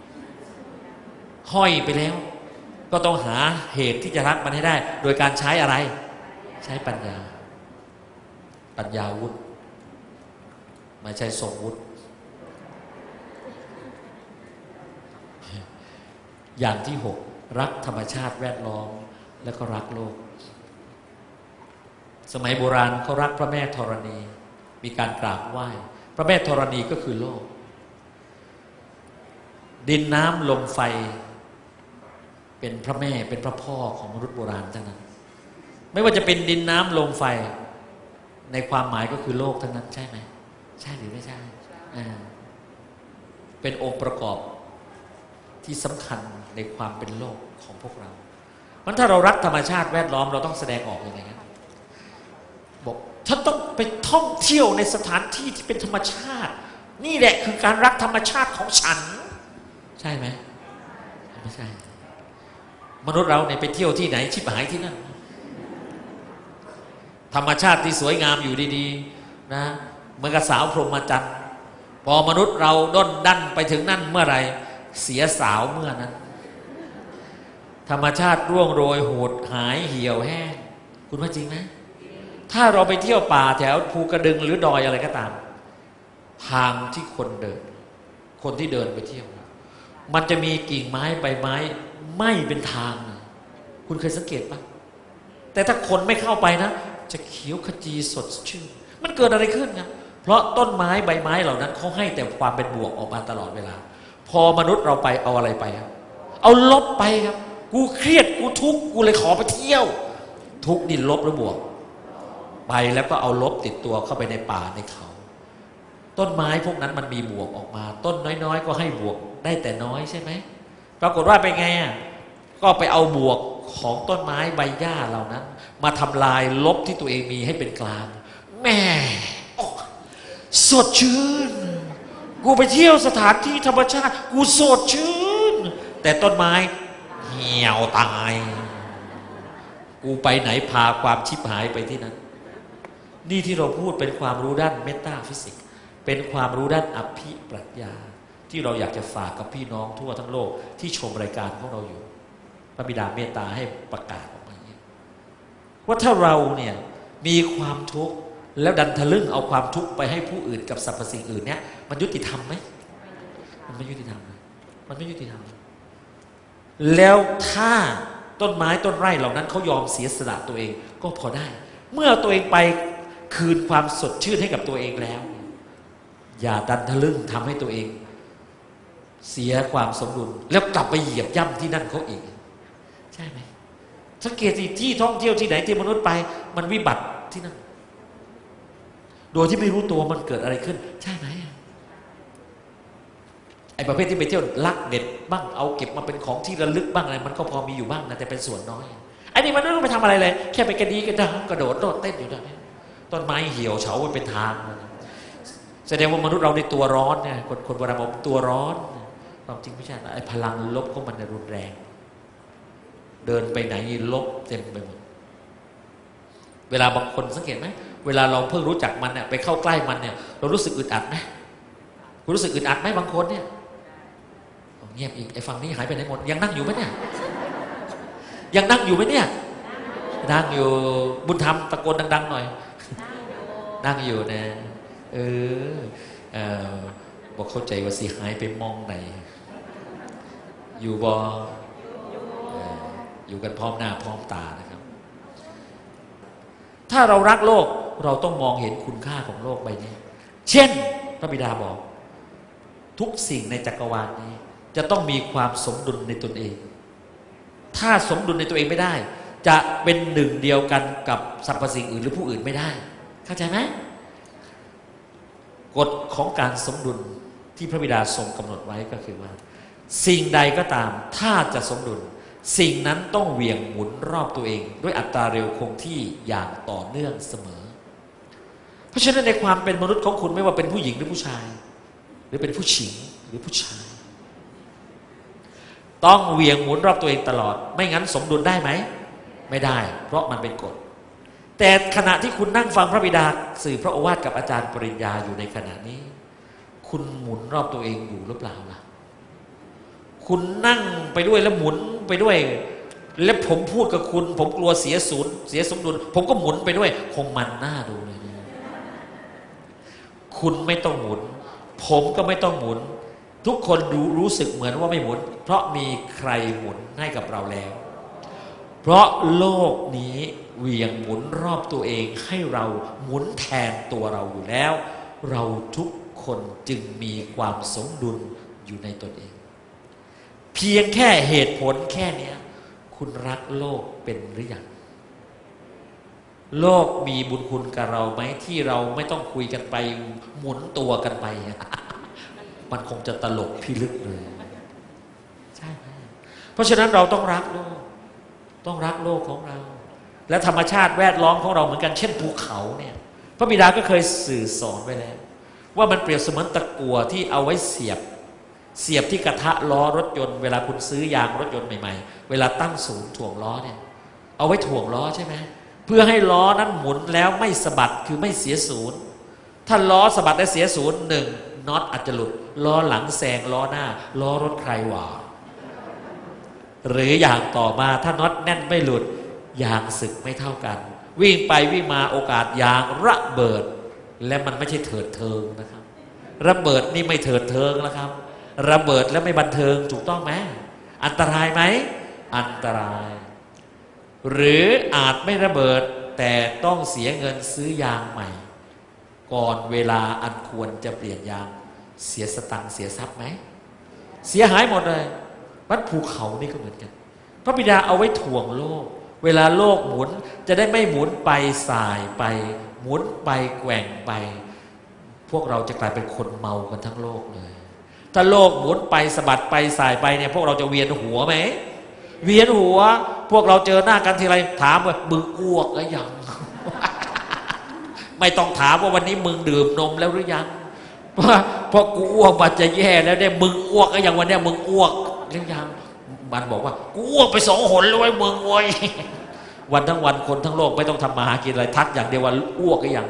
ห้อยไปแล้วก็ต้องหาเหตุที่จะรักมันให้ได้โดยการใช้อะไรใช้ปัญญาปัญญาวุฒิไม่ใช่ทรงวุฒิอย่างที่หกรักธรรมชาติแวดล้อมแล้วก็รักโลกสมัยโบราณเขารักพระแม่ธรณีมีการกราบไหว้พระแม่ธรณีก็คือโลกดินน้ำลมไฟเป็นพระแม่เป็นพระพ่อของมนุษย์โบราณทั้งนั้นไม่ว่าจะเป็นดินน้ำลมไฟในความหมายก็คือโลกทั้งนั้นใช่ไหมใช่หรือไม่ใช่เป็นองค์ประกอบที่สำคัญในความเป็นโลกของพวกเราเพราะถ้าเรารักธรรมชาติแวดล้อมเราต้องแสดงออกยังไงครับบอกฉันต้องไปท่องเที่ยวในสถานที่ที่เป็นธรรมชาตินี่แหละคือการรักธรรมชาติของฉันใช่ไหมไม่ใช่มนุษย์เราเนี่ยไปเที่ยวที่ไหนชิบหายที่นั่นธรรมชาติที่สวยงามอยู่ดีๆนะเหมือนกับสาวพรหมจรรย์พอมนุษย์เราด้นดันไปถึงนั่นเมื่อไหร่เสียสาวเมื่อนั้นธรรมชาติร่วงโรยโหดหายเหี่ยวแห้งคุณว่าจริงไหมถ้าเราไปเที่ยวป่าแถวภูกระดึงหรือดอยอะไรก็ตามทางที่คนเดินคนที่เดินไปเที่ยวมันจะมีกิ่งไม้ใบไม้ไม่เป็นทางคุณเคยสังเกตปะแต่ถ้าคนไม่เข้าไปนะจะเขียวขจีสดชื่นมันเกิดอะไรขึ้นครับเพราะต้นไม้ใบไม้เหล่านั้นเขาให้แต่ความเป็นบวกออกมาตลอดเวลาพอมนุษย์เราไปเอาอะไรไปครับเอาลบไปครับกูเครียดกูทุกข์กูเลยขอไปเที่ยวทุกข์นี่ลบหรือบวกไปแล้วก็เอาลบติดตัวเข้าไปในป่าในเขาต้นไม้พวกนั้นมันมีบวกออกมาต้นน้อยๆก็ให้บวกได้แต่น้อยใช่ไหมปรากฏว่าไปไงอ่ะก็ไปเอาบวกของต้นไม้ใบหญ้าเหล่านั้นมาทำลายลบที่ตัวเองมีให้เป็นกลางแม่สดชื่นกูไปเที่ยวสถานที่ธรรมชาติกูสดชื่นแต่ต้นไม้เหี่ยวตายกูไปไหนพาความชิบหายไปที่นั้นนี่ที่เราพูดเป็นความรู้ด้านเมตาฟิสิกส์เป็นความรู้ด้านอภิปรัชญาที่เราอยากจะฝากกับพี่น้องทั่วทั้งโลกที่ชมรายการของเราอยู่พระบิดาเมตตาให้ประกาศออกมาว่าถ้าเราเนี่ยมีความทุกข์แล้วดันทะลึ่งเอาความทุกข์ไปให้ผู้อื่นกับสรรพสิ่งอื่นเนี่ยมันยุติธรรมไหมมันไม่ยุติธรรมมันไม่ยุติธรรมแล้วถ้าต้นไม้ต้นไร่เหล่านั้นเขายอมเสียสละตัวเองก็พอได้เมื่อตัวเองไปคืนความสดชื่นให้กับตัวเองแล้วอย่าดันทะลึ่งทำให้ตัวเองเสียความสมดุลแล้วกลับไปเหยียบย่ำที่นั่นเขาอีกใช่ไหมสังเกตสิที่ท่องเที่ยวที่ไหนที่มนุษย์ไปมันวิบัติที่นั่นโดยที่ไม่รู้ตัวมันเกิดอะไรขึ้นใช่ไหมไอ้ประเภทที่ไปเที่ยวลักเด็ดบ้างเอาเก็บมาเป็นของที่ระลึกบ้างอะไรมันก็พอมีอยู่บ้างนะแต่เป็นส่วนน้อยไอ้นี่มันไม่ต้องไปทำอะไรเลยแค่ไปกระดีกระดังกระโดดโดดเต้นอยู่ตรงนี้ต้นไม้เหี่ยวเฉาไปเป็นทางแสดงว่ามนุษย์เราในตัวร้อนเนี่ยคนคนโบราณบอกตัวร้อนความจริงไม่ใช่ไอ้พลังลบของมันรุนแรงเดินไปไหนลบเต็มไปหมดเวลาบางคนสังเกตไหมเวลาเราเพิ่งรู้จักมันเนี่ยไปเข้าใกล้มันเนี่ยเรารู้สึกอึดอัดไหมคุณรู้สึกอึดอัดไหมบางคนเนี่ยเงียบอีกไอ้ฝั่งนี้หายไปไหนหมดยังนั่งอยู่ไหมเนี่ยยังนั่งอยู่ไหมเนี่ยนั่งอยู่บุญธรรมตะโกนดังๆหน่อยนั่งอยู่นะเออเออบอกเข้าใจว่าสิหายไปมองไหนอยู่บออยู่กันพร้อมหน้าพร้อมตานะครับถ้าเรารักโลกเราต้องมองเห็นคุณค่าของโลกใบนี้เช่นพระบิดาบอกทุกสิ่งในจักรวาลนี้จะต้องมีความสมดุลในตนเองถ้าสมดุลในตัวเองไม่ได้จะเป็นหนึ่งเดียวกันกับสรรพสิ่งอื่นหรือผู้อื่นไม่ได้เข้าใจไหมกฎของการสมดุลที่พระบิดาทรงกำหนดไว้ก็คือว่าสิ่งใดก็ตามถ้าจะสมดุลสิ่งนั้นต้องเหวี่ยงหมุนรอบตัวเองด้วยอัตราเร็วคงที่อย่างต่อเนื่องเสมอเพราะฉะนั้นในความเป็นมนุษย์ของคุณไม่ว่าเป็นผู้หญิงหรือผู้ชายหรือเป็นผู้หญิงหรือผู้ชายต้องเหวี่ยงหมุนรอบตัวเองตลอดไม่งั้นสมดุลได้ไหมไม่ได้เพราะมันเป็นกฎแต่ขณะที่คุณนั่งฟังพระบิดาสื่อพระโอวาทกับอาจารย์ปริญญาอยู่ในขณะนี้คุณหมุนรอบตัวเองอยู่หรือเปล่าล่ะคุณนั่งไปด้วยแล้วหมุนไปด้วยแล้วผมพูดกับคุณผมกลัวเสียศูนย์เสียสมดุลผมก็หมุนไปด้วยคงมันน่าดูเลยคุณไม่ต้องหมุนผมก็ไม่ต้องหมุนทุกคนดูรู้สึกเหมือนว่าไม่หมุนเพราะมีใครหมุนให้กับเราแล้วเพราะโลกนี้เหวี่ยงหมุนรอบตัวเองให้เราหมุนแทนตัวเราอยู่แล้วเราทุกคนจึงมีความสมดุลอยู่ในตนเองเพียงแค่เหตุผลแค่นี้คุณรักโลกเป็นหรือยังโลกมีบุญคุณกับเราไหมที่เราไม่ต้องคุยกันไปหมุนตัวกันไปมันคงจะตลกพิลึกเลยใช่ไหมเพราะฉะนั้นเราต้องรักโลกต้องรักโลกของเราและธรรมชาติแวดล้อมของเราเหมือนกันเช่นภูเขาเนี่ยพระบิดาก็เคยสื่อสอนไว้แล้วว่ามันเปรียบเสมือนตะกั่วที่เอาไว้เสียบเสียบที่กระทะล้อรถยนต์เวลาคุณซื้อยางรถยนต์ใหม่ๆเวลาตั้งศูนย์ถ่วงล้อเนี่ยเอาไว้ถ่วงล้อใช่ไหมเพื่อให้ล้อนั้นหมุนแล้วไม่สะบัดคือไม่เสียศูนย์ถ้าล้อสะบัดและเสียศูนย์หนึ่งน็อตอาจจะหลุดล้อหลังแซงล้อหน้าล้อรถใครหว่าหรืออย่างต่อมาถ้าน็อตแน่นไม่หลุดยางสึกไม่เท่ากันวิ่งไปวิ่งมาโอกาสยางระเบิดและมันไม่ใช่เถิดเทิงนะครับระเบิดนี่ไม่เถิดเทิงนะครับระเบิดแล้วไม่บันเทิงถูกต้องไหมอันตรายไหมอันตรายหรืออาจไม่ระเบิดแต่ต้องเสียเงินซื้อยางใหม่ก่อนเวลาอันควรจะเปลี่ยนยางเสียสตังค์เสียทรัพย์ไหมเสียหายหมดเลยวัดภูเขานี่ก็เหมือนกันพระบิดาเอาไว้ถ่วงโลกเวลาโลกหมุนจะได้ไม่หมุนไปสายไปหมุนไปแกว่งไปพวกเราจะกลายเป็นคนเมากันทั้งโลกเลยถ้าโลกหมุนไปสะบัดไปสายไปเนี่ยพวกเราจะเวียนหัวไหมเวียนหัวพวกเราเจอหน้ากันทีไรถามว่ามึงอ้วกหรือยัง ไม่ต้องถามว่าวันนี้มึงดื่มนมแล้วหรือยังเพราะเพราะกูอ้วกมันจะแย่แล้วเนี่ยมึงอ้วกหรือยังวันนี้มึงอ้วกหรือยังมันบอกว่ากูอ้วกไปสองหนแล้วไอ้มึงโว้ยวันทั้งวันคนทั้งโลกไม่ต้องทำมาหากินอะไรทักอย่างเดียวว่าอ้วกหรือยัง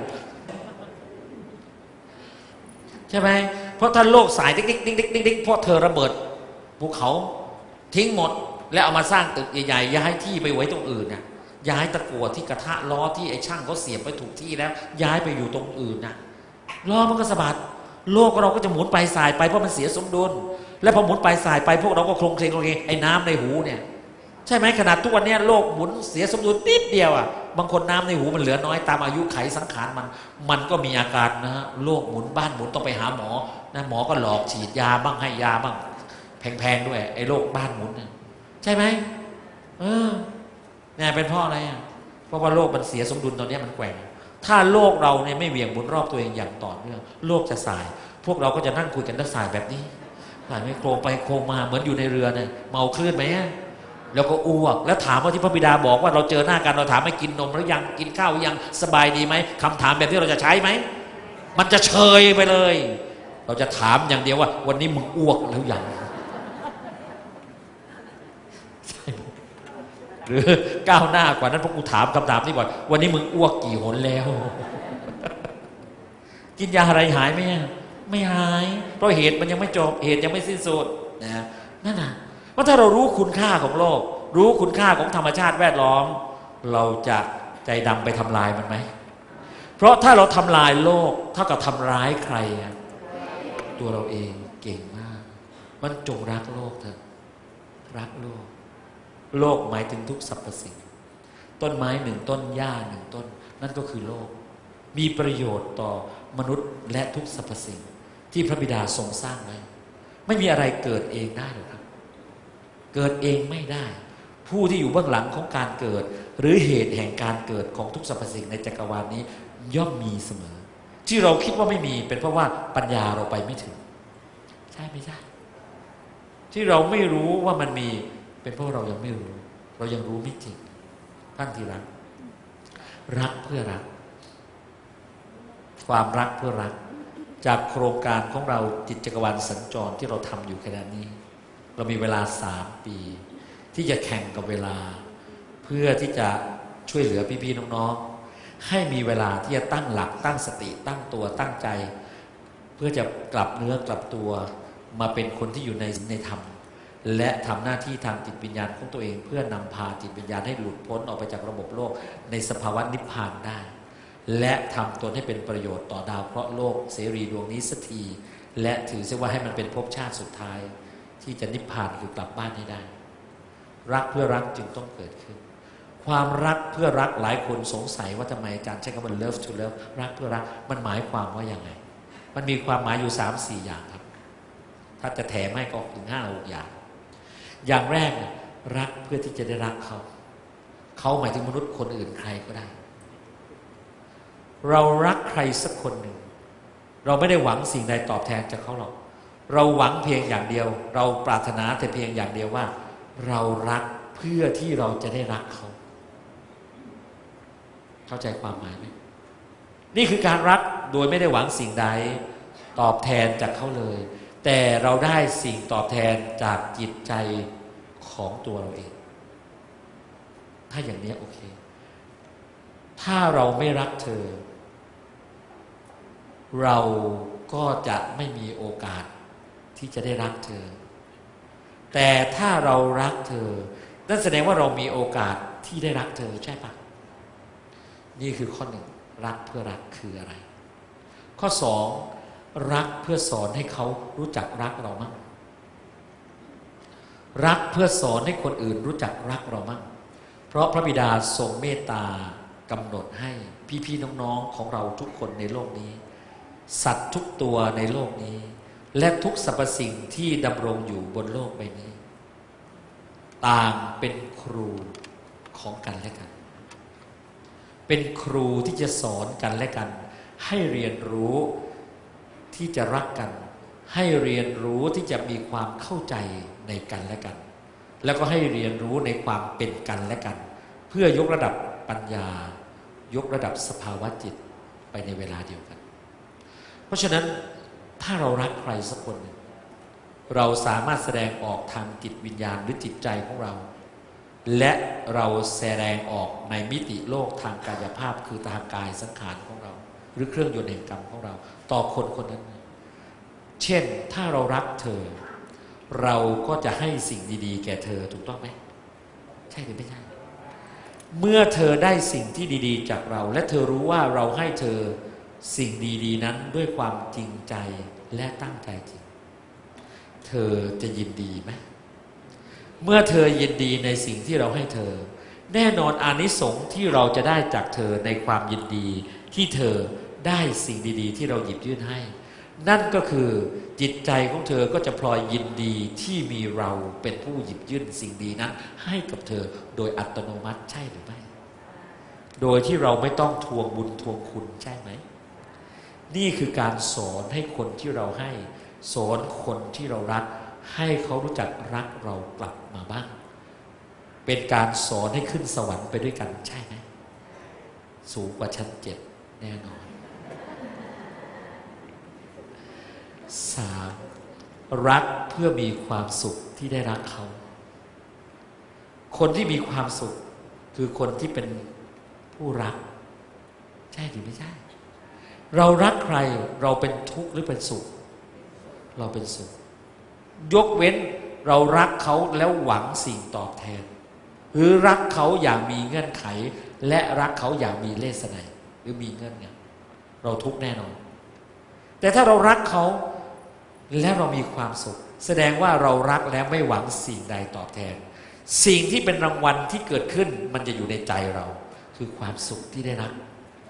ใช่ไหมเพราะถ้าโลกสายติ๊กติ๊กติ๊กติ๊กติ๊กเพราะเธอระเบิดภูเขาทิ้งหมดแล้วเอามาสร้างตึกใหญ่ๆย้ายที่ไปไว้ตรงอื่นน่ะย้ายตะกั่วที่กระทะล้อที่ไอ้ช่างเขาเสียบไปถูกที่แล้วย้ายไปอยู่ตรงอื่นน่ะล้อมันก็สะบัดโลกเราก็จะหมุนไปสายไปเพราะมันเสียสมดุลแล้วพอหมุนไปสายไปพวกเราก็โคลงเคลงโคลงเคลงไอ้น้ำในหูเนี่ยใช่ไหมขนาดทุกวันนี้โลกหมุนเสียสมดุลนิดเดียวอ่ะบางคนน้ำในหูมันเหลือน้อยตามอายุไขสังขารมันมันก็มีอาการนะฮะโลกหมุนบ้านหมุนต้องไปหาหมอนะหมอก็หลอกฉีดยาบ้างให้ยาบ้างแพงๆด้วยไอ้โรคบ้านหมุนเนี่ยใช่ไหมเออเนี่ยเป็นเพราะอะไรอ่ะเพราะว่าโลกมันเสียสมดุลตอนนี้มันแกว่งถ้าโลกเราเนี่ยไม่เหวี่ยงหมุนรอบตัวเองอย่างต่อเนื่องโลกจะสายพวกเราก็จะนั่งคุยกันแล้วสายแบบนี้สายไม่โครงไปโครงมาเหมือนอยู่ในเรือเนี่ยเมาคลื่นไหมแล้วก็อ้วกแล้วถามว่าที่พระบิดาบอกว่าเราเจอหน้ากันเราถามไม่กินนมหรือยังกินข้าวหรือยังสบายดีไหมคำถามแบบนี้เราจะใช้ไหมมันจะเชยไปเลยเราจะถามอย่างเดียวว่าวันนี้มึงอ้วกแล้วยังหรือก้าวหน้ากว่านั้นพวกกูถามคำถามนี้ก่อนวันนี้มึงอ้วกกี่หนแล้วกินยาอะไรหายไหมไม่หายเพราะเหตุมันยังไม่จบเหตุยังไม่สิ้นสุดนะนั่นน่ะว่าถ้าเรารู้คุณค่าของโลกรู้คุณค่าของธรรมชาติแวดล้อมเราจะใจดำไปทำลายมันไหมเพราะถ้าเราทำลายโลกเท่ากับทำร้ายใครตัวเราเองเก่งมากมันจงรักโลกเถอะรักโลกโลกหมายถึงทุกสรรพสิ่งต้นไม้หนึ่งต้นหญ้าหนึ่งต้นนั่นก็คือโลกมีประโยชน์ต่อมนุษย์และทุกสรรพสิ่งที่พระบิดาทรงสร้างไว้ไม่มีอะไรเกิดเองได้หรอกครับเกิดเองไม่ได้ผู้ที่อยู่เบื้องหลังของการเกิดหรือเหตุแห่งการเกิดของทุกสรรพสิ่งในจักรวาลนี้ย่อมมีเสมอที่เราคิดว่าไม่มีเป็นเพราะว่าปัญญาเราไปไม่ถึงใช่ไม่ใช่ที่เราไม่รู้ว่ามันมีเป็นเพราะเรายังไม่รู้เรายังรู้ไม่จริงท่านที่รักรักเพื่อรักความรักเพื่อรักจากโครงการของเราจิตจักรวาลสัญจรที่เราทำอยู่ขณะนี้เรามีเวลาสามปีที่จะแข่งกับเวลาเพื่อที่จะช่วยเหลือพี่ๆน้องๆให้มีเวลาที่จะตั้งหลักตั้งสติตั้งตัวตั้งใจเพื่อจะกลับเนื้อกลับตัวมาเป็นคนที่อยู่ในในธรรมและทำหน้าที่ทางจิตวิญญาณของตัวเองเพื่อนำพาจิตวิญญาณให้หลุดพ้นออกไปจากระบบโลกในสภาวะนิพพานได้และทำตนให้เป็นประโยชน์ต่อดาวเคราะห์โลกเสรีดวงนี้สักทีและถือเสียว่าให้มันเป็นภพชาติสุดท้ายที่จะนิพพานคือกลับบ้านให้ได้รักเพื่อรักจึงต้องเกิดขึ้นความรักเพื่อรักหลายคนสงสัยว่าทำไมอาจารย์ใช้คำว่า love to love รักเพื่อรักมันหมายความว่าอย่างไรมันมีความหมายอยู่ สามสี่ อย่างครับถ้าจะแถมให้ก็ถึง ห้าหก อย่างอย่างแรกรักเพื่อที่จะได้รักเขาเขาหมายถึงมนุษย์คนอื่นใครก็ได้เรารักใครสักคนหนึ่งเราไม่ได้หวังสิ่งใดตอบแทนจากเขาหรอกเราหวังเพียงอย่างเดียวเราปรารถนาแต่เพียงอย่างเดียวว่าเรารักเพื่อที่เราจะได้รักเขาเข้าใจความหมายไหมนี่คือการรักโดยไม่ได้หวังสิ่งใดตอบแทนจากเขาเลยแต่เราได้สิ่งตอบแทนจากจิตใจของตัวเราเองถ้าอย่างนี้โอเคถ้าเราไม่รักเธอเราก็จะไม่มีโอกาสที่จะได้รักเธอแต่ถ้าเรารักเธอนั่นแสดงว่าเรามีโอกาสที่ได้รักเธอใช่ปะนี่คือข้อหนึ่งรักเพื่อรักคืออะไรข้อสองรักเพื่อสอนให้เขารู้จักรักเรามั่งรักเพื่อสอนให้คนอื่นรู้จักรักเรามั่งเพราะพระบิดาทรงเมตตากำหนดให้พี่ๆน้องๆของเราทุกคนในโลกนี้สัตว์ทุกตัวในโลกนี้และทุกสรรพสิ่งที่ดำรงอยู่บนโลกใบนี้ต่างเป็นครูของกันและกันเป็นครูที่จะสอนกันและกันให้เรียนรู้ที่จะรักกันให้เรียนรู้ที่จะมีความเข้าใจในกันและกันแล้วก็ให้เรียนรู้ในความเป็นกันและกันเพื่อยกระดับปัญญายกระดับสภาวะจิตไปในเวลาเดียวกันเพราะฉะนั้นถ้าเรารักใครสักคนหนึ่งเราสามารถแสดงออกทางจิตวิญญาณหรือจิตใจของเราและเราแสดงออกในมิติโลกทางกายภาพคือทางกายสังขารของเราหรือเครื่องยนต์แห่งกรรมของเราต่อคนคนนั้นเช่นถ้าเรารักเธอเราก็จะให้สิ่งดีๆแก่เธอถูกต้องไหมใช่หรือไม่ใช่เมื่อเธอได้สิ่งที่ดีๆจากเราและเธอรู้ว่าเราให้เธอสิ่งดีๆนั้นด้วยความจริงใจและตั้งใจจริงเธอจะยินดีไหมเมื่อเธอยินดีในสิ่งที่เราให้เธอแน่นอนอานิสงส์ที่เราจะได้จากเธอในความยินดีที่เธอได้สิ่งดีๆที่เราหยิบยื่นให้นั่นก็คือจิตใจของเธอก็จะพลอยยินดีที่มีเราเป็นผู้หยิบยื่นสิ่งดีนั้นให้กับเธอโดยอัตโนมัติใช่หรือไม่โดยที่เราไม่ต้องทวงบุญทวงคุณใช่ไหมนี่คือการสอนให้คนที่เราให้สอนคนที่เรารักให้เขารู้จักรักเรากลับมาบ้างเป็นการสอนให้ขึ้นสวรรค์ไปด้วยกันใช่ไหมสูงกว่าชั้นเจ็ดแน่นอนสามรักเพื่อมีความสุขที่ได้รักเขาคนที่มีความสุขคือคนที่เป็นผู้รักใช่หรือไม่ใช่เรารักใครเราเป็นทุกข์หรือเป็นสุขเราเป็นสุขยกเว้นเรารักเขาแล้วหวังสิ่งตอบแทนหรือรักเขาอย่างมีเงื่อนไขและรักเขาอย่างมีเลสไนหรือมีเงื่อนไขเราทุกข์แน่นอนแต่ถ้าเรารักเขาและเรามีความสุขแสดงว่าเรารักแล้วไม่หวังสิ่งใดตอบแทนสิ่งที่เป็นรางวัลที่เกิดขึ้นมันจะอยู่ในใจเราคือความสุขที่ได้รัก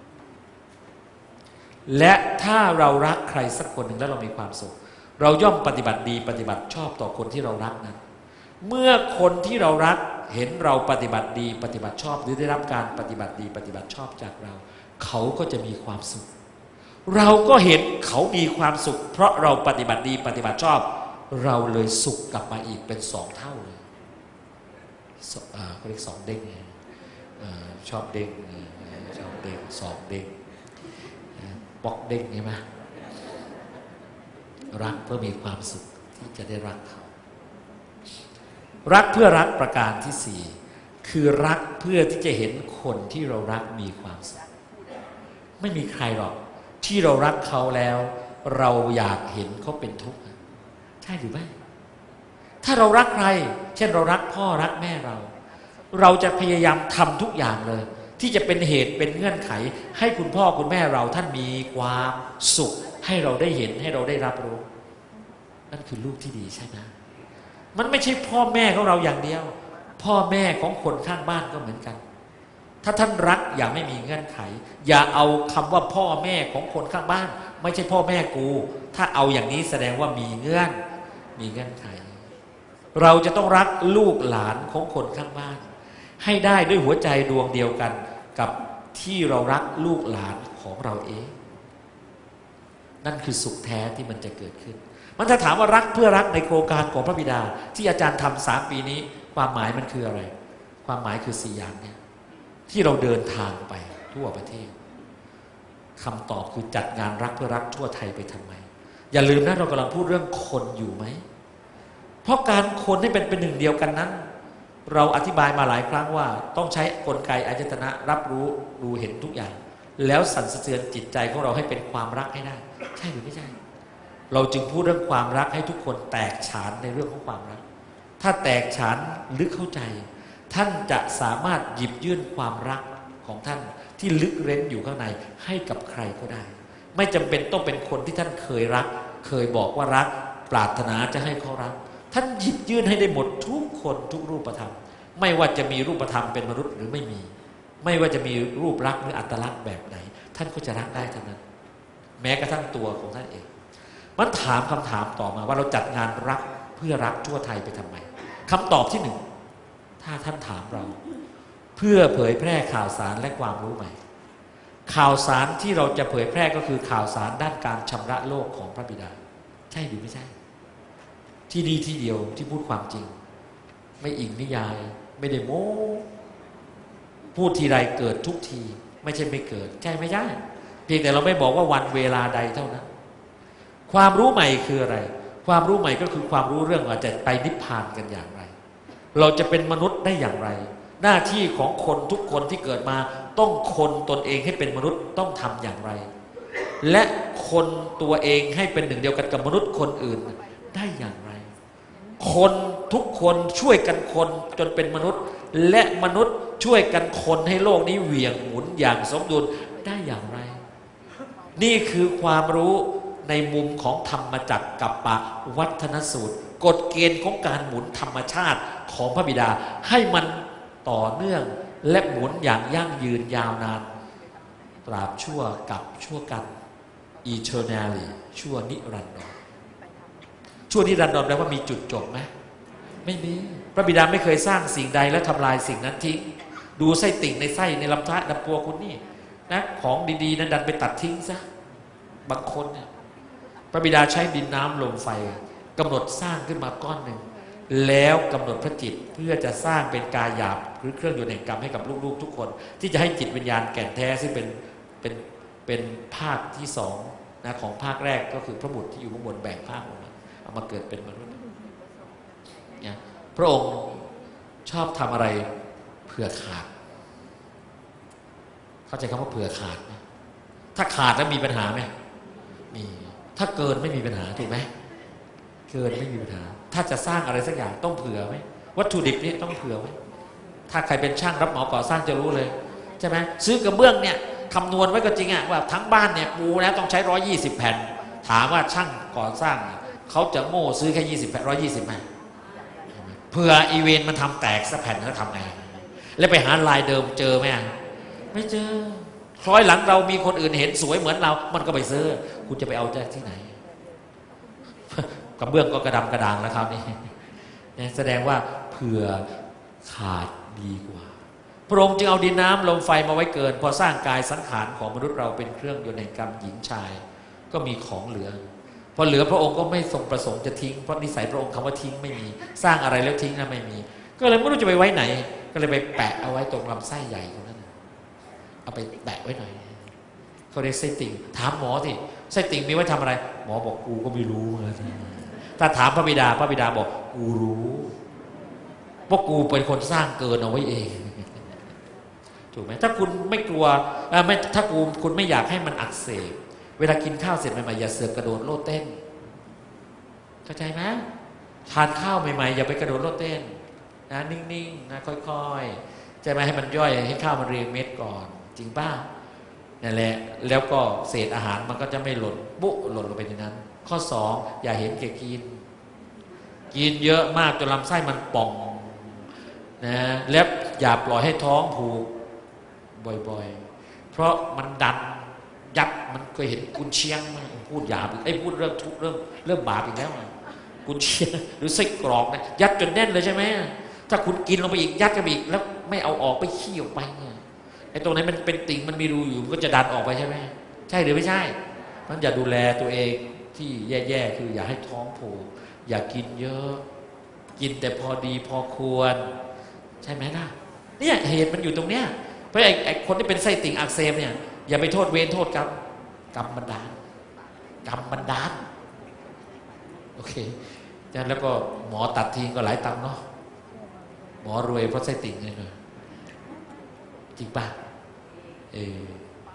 และถ้าเรารักใครสักคนหนึ่งแล้วเรามีความสุขเราย่อมปฏิบัติดีปฏิบัติชอบต่อคนที่เรารักนั้นเมื่อคนที่เรารักเห็นเราปฏิบัติดีปฏิบัติชอบหรือได้รับการปฏิบัติดีปฏิบัติชอบจากเราเขาก็จะมีความสุขเราก็เห็นเขามีความสุขเพราะเราปฏิบัติดีปฏิบัติชอบเราเลยสุขกลับมาอีกเป็นสองเท่าเลยเขาเรียกสองเด้งชอบเด้งชอบเด้งสองเด้งปอกเด้งใช่ไหมรักเพื่อมีความสุขที่จะได้รักเขารักเพื่อรักประการที่สี่คือรักเพื่อที่จะเห็นคนที่เรารักมีความสุขไม่มีใครหรอกที่เรารักเขาแล้วเราอยากเห็นเขาเป็นทุกข์ใช่หรือไม่ถ้าเรารักใครเช่นเรารักพ่อรักแม่เราเราจะพยายามทำทุกอย่างเลยที่จะเป็นเหตุเป็นเงื่อนไขให้คุณพ่อคุณแม่เราท่านมีความสุขให้เราได้เห็นให้เราได้รับรู้นั่นคือลูกที่ดีใช่ไหมมันไม่ใช่พ่อแม่ของเราอย่างเดียวพ่อแม่ของคนข้างบ้านก็เหมือนกันถ้าท่านรักอย่างไม่มีเงื่อนไขอย่าเอาคำว่าพ่อแม่ของคนข้างบ้านไม่ใช่พ่อแม่กูถ้าเอาอย่างนี้แสดงว่ามีเงื่อนมีเงื่อนไขเราจะต้องรักลูกหลานของคนข้างบ้านให้ได้ด้วยหัวใจดวงเดียวกันกับที่เรารักลูกหลานของเราเองนั่นคือสุขแท้ที่มันจะเกิดขึ้นมันถ้าถามว่ารักเพื่อรักในโครงการของพระบิดาที่อาจารย์ทำสามปีนี้ความหมายมันคืออะไรความหมายคือสี่อย่างเนี่ยที่เราเดินทางไปทั่วประเทศคำตอบคือจัดงานรักเพื่อรักทั่วไทยไปทำไมอย่าลืมนะเรากำลังพูดเรื่องคนอยู่ไหมเพราะการคนให้เป็นเป็นหนึ่งเดียวกันนั้นเราอธิบายมาหลายครั้งว่าต้องใช้กลไกอายตนะรับรู้ดูเห็นทุกอย่างแล้วสั่นสะเทือนจิตใจของเราให้เป็นความรักให้ได้ใช่หรือไม่ใช่เราจึงพูดเรื่องความรักให้ทุกคนแตกฉานในเรื่องของความรักถ้าแตกฉานลึกเข้าใจท่านจะสามารถหยิบยื่นความรักของท่านที่ลึกเร้นอยู่ข้างในให้กับใครก็ได้ไม่จำเป็นต้องเป็นคนที่ท่านเคยรักเคยบอกว่ารักปรารถนาจะให้เขารักท่านหยิบยื่นให้ได้หมดทุกคนทุกรูปธรรมไม่ว่าจะมีรูปธรรมเป็นมนุษย์หรือไม่มีไม่ว่าจะมีรูปลักษณ์หรืออัตลักษณ์แบบไหนท่านก็จะรักได้ทั้งนั้นแม้กระทั่งตัวของท่านเองมันถามคำถามต่อมาว่าเราจัดงานรักเพื่อรักทั่วไทยไปทำไมคำตอบที่หนึ่งถ้าท่านถามเราเพื่อเผยแพร่ข่าวสารและความรู้ใหม่ข่าวสารที่เราจะเผยแพร่ก็คือข่าวสารด้านการชำระโลกของพระบิดาใช่หรือไม่ใช่ที่ดีที่เดียวที่พูดความจริงไม่อิงนิยายไม่ได้โม้พูดทีไรเกิดทุกทีไม่ใช่ไม่เกิดใช่ไม่ใช่เพียงแต่เราไม่บอกว่าวันเวลาใดเท่านั้นความรู้ใหม่คืออะไรความรู้ใหม่ก็คือความรู้เรื่องว่าจะไปนิพพานกันอย่างไรเราจะเป็นมนุษย์ได้อย่างไรหน้าที่ของคนทุกคนที่เกิดมาต้องคนตนเองให้เป็นมนุษย์ต้องทำอย่างไรและคนตัวเองให้เป็นหนึ่งเดียวกันกับมนุษย์คนอื่นได้อย่างไรคนทุกคนช่วยกันคนจนเป็นมนุษย์และมนุษย์ช่วยกันคนให้โลกนี้เหวี่ยงหมุนอย่างสมดุลได้อย่างไรนี่คือความรู้ในมุมของธรรมจักรกัปปะวัฒนสูตรกฎเกณฑ์ของการหมุนธรรมชาติของพระบิดาให้มันต่อเนื่องและหมุนอย่างยั่งยืนยาวนานตราบชั่วกับชั่วกัน eternally ชั่วนิรันดรชั่วนิรันดรแปลว่ามีจุดจบไหมไม่มีพระบิดาไม่เคยสร้างสิ่งใดแล้วทำลายสิ่งนั้นทิ้งดูไส้ติ่งในไส้ในลำไส้ลำตัวคุณนี่นะของดีๆนั้นดันไปตัดทิ้งซะบางคนเนี่ยพระบิดาใช้ดินน้ำลมไฟกำหนดสร้างขึ้นมาก้อนหนึ่งแล้วกำหนดพระจิตเพื่อจะสร้างเป็นกายหยาบหรือเครื่องยนต์แห่งกรรมให้กับลูกๆทุกคนที่จะให้จิตวิญญาณแก่นแท้ซึ่งเป็นเป็นเป็นภาคที่สองนะของภาคแรกก็คือพระบุตรที่อยู่ข้างบนแบ่งภาคออกมาเอามาเกิดเป็นมนุษย์เนี่ยพระองค์ชอบทำอะไรเผื่อขาดเข้าใจคำว่าเผื่อขาดไหมถ้าขาดแล้วมีปัญหาไหมมีถ้าเกินไม่มีปัญหาถูกไหมเกินไม่มีปัญหาถ้าจะสร้างอะไรสักอย่างต้องเผื่อไหมวัตถุดิบนี้ต้องเผื่อไหมถ้าใครเป็นช่างรับเหมาก่อสร้างจะรู้เลยใช่ไหมซื้อกระเบื้องเนี่ยคำนวณไว้ก็จริงอะว่าทั้งบ้านเนี่ยปูแล้วต้องใช้ร้อยยี่สิบแผ่นถามว่าช่างก่อสร้างเขาจะโง่ซื้อแค่ยี่สิบแผ่นร้อยยี่สิบแผ่นเผื่ออีเวนต์มันทำแตกสักแผ่นแล้วทำไงแล้วไปหาลายเดิมเจอไหมไม่เจอคล้อยหลังเรามีคนอื่นเห็นสวยเหมือนเรามันก็ไปซื้อคุณจะไปเอาจากที่ไหนกระเบื้องก็กระดำกระด่างแล้วครับนี่แสดงว่าเผื่อขาดดีกว่าพระองค์จึงเอาดินน้ำลมไฟมาไว้เกินพอสร้างกายสังขารของมนุษย์เราเป็นเครื่องยนต์แห่งกรรมหญิงชายก็มีของเหลือพอเหลือพระองค์ก็ไม่ทรงประสงค์จะทิ้งเพราะนิสัยพระองค์คำว่าทิ้งไม่มีสร้างอะไรแล้วทิ้งนะไม่มีก็เลยไม่รู้จะไปไว้ไหนก็เลยไปแปะเอาไว้ตรงลำไส้ใหญ่ตรงนั้นเอาไปแปะไว้หน่อยเขาเรียกไส้ติ่งถามหมอสิไส้ติ่งมีไว้ทำอะไรหมอบอกกูก็ไม่รู้นะถ้าถามพระบิดาพระบิดาบอกกูรู้เพราะกูเป็นคนสร้างเกินเอาไว้เองถูกไหมถ้าคุณไม่กลัวไม่ถ้ากูคุณไม่อยากให้มันอักเสบเวลากินข้าวเสร็จใหม่ๆอย่าเสือกกระโดดโลดเต้นเข้าใจไหมทานข้าวใหม่ๆอย่าไปกระโดดโลดเต้นนะนิ่งๆนะค่อยๆใจไหมให้มันย่อยให้ข้าวมันเรียงเม็ดก่อนจริงป่ะนั่นแหละแล้วก็เศษอาหารมันก็จะไม่หล่นปุ๊หล่นลงไปในนั้นข้อสองอย่าเห็นแก่กินกินเยอะมากจนลำไส้มันป่องนะและอย่าปล่อยให้ท้องผูกบ่อยๆเพราะมันดันยัดมันเคยเห็นกุนเชียงไหมพูดหยาบไอ้พูดเรื่องทุกเรื่องเรื่องบาปอีกแล้วกุนเชียงหรือไส้กรอกนะยัดจนแน่นเลยใช่ไหมถ้าคุณกินลงไปอีกยัดกันไปอีกแล้วไม่เอาออกไปขี้ออกไปเนี่ยไอ้ตรงนั้นมันเป็นติ่งมันมีรูอยู่ก็จะดันออกไปใช่ไหมใช่หรือไม่ใช่มันอย่าดูแลตัวเองที่แย่ๆคืออย่าให้ท้องผูกอย่ากินเยอะกินแต่พอดีพอควรใช่ไหมล่ะเนี่ยเหตุมันอยู่ตรงเนี้ยเพราะไอ้ไอ้คนที่เป็นไส้ติ่งอักเสบเนี่ยอย่าไปโทษเวรโทษกรรมกรรมบันดาลกรรมบันดาลโอเคจากแล้วก็หมอตัดทิ้งก็หลายตังค์เนาะหมอรวยเพราะไส้ติ่งเลยเนอะจริงป่ะเออ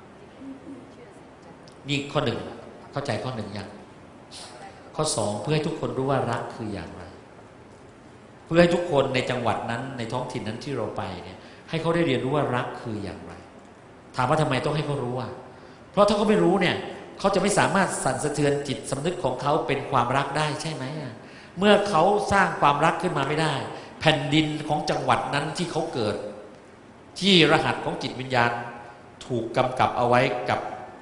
นี่ข้อหนึ่งเข้าใจข้อหนึ่งยังข้อสองเพื่อให้ทุกคนรู้ว่ารักคืออย่างไรเพื่อให้ทุกคนในจังหวัดนั้นในท้องถิ่นนั้นที่เราไปเนี่ยให้เขาได้เรียนรู้ว่ารักคืออย่างไรถามว่าทำไมต้องให้เขารู้อ่ะเพราะถ้าเขาไม่รู้เนี่ยเขาจะไม่สามารถสั่นสะเทือนจิตสำนึกของเขาเป็นความรักได้ใช่ไหมเมื่อเขาสร้างความรักขึ้นมาไม่ได้แผ่นดินของจังหวัดนั้นที่เขาเกิดที่รหัสของจิตวิญญาณถูกกำกับเอาไว้กับ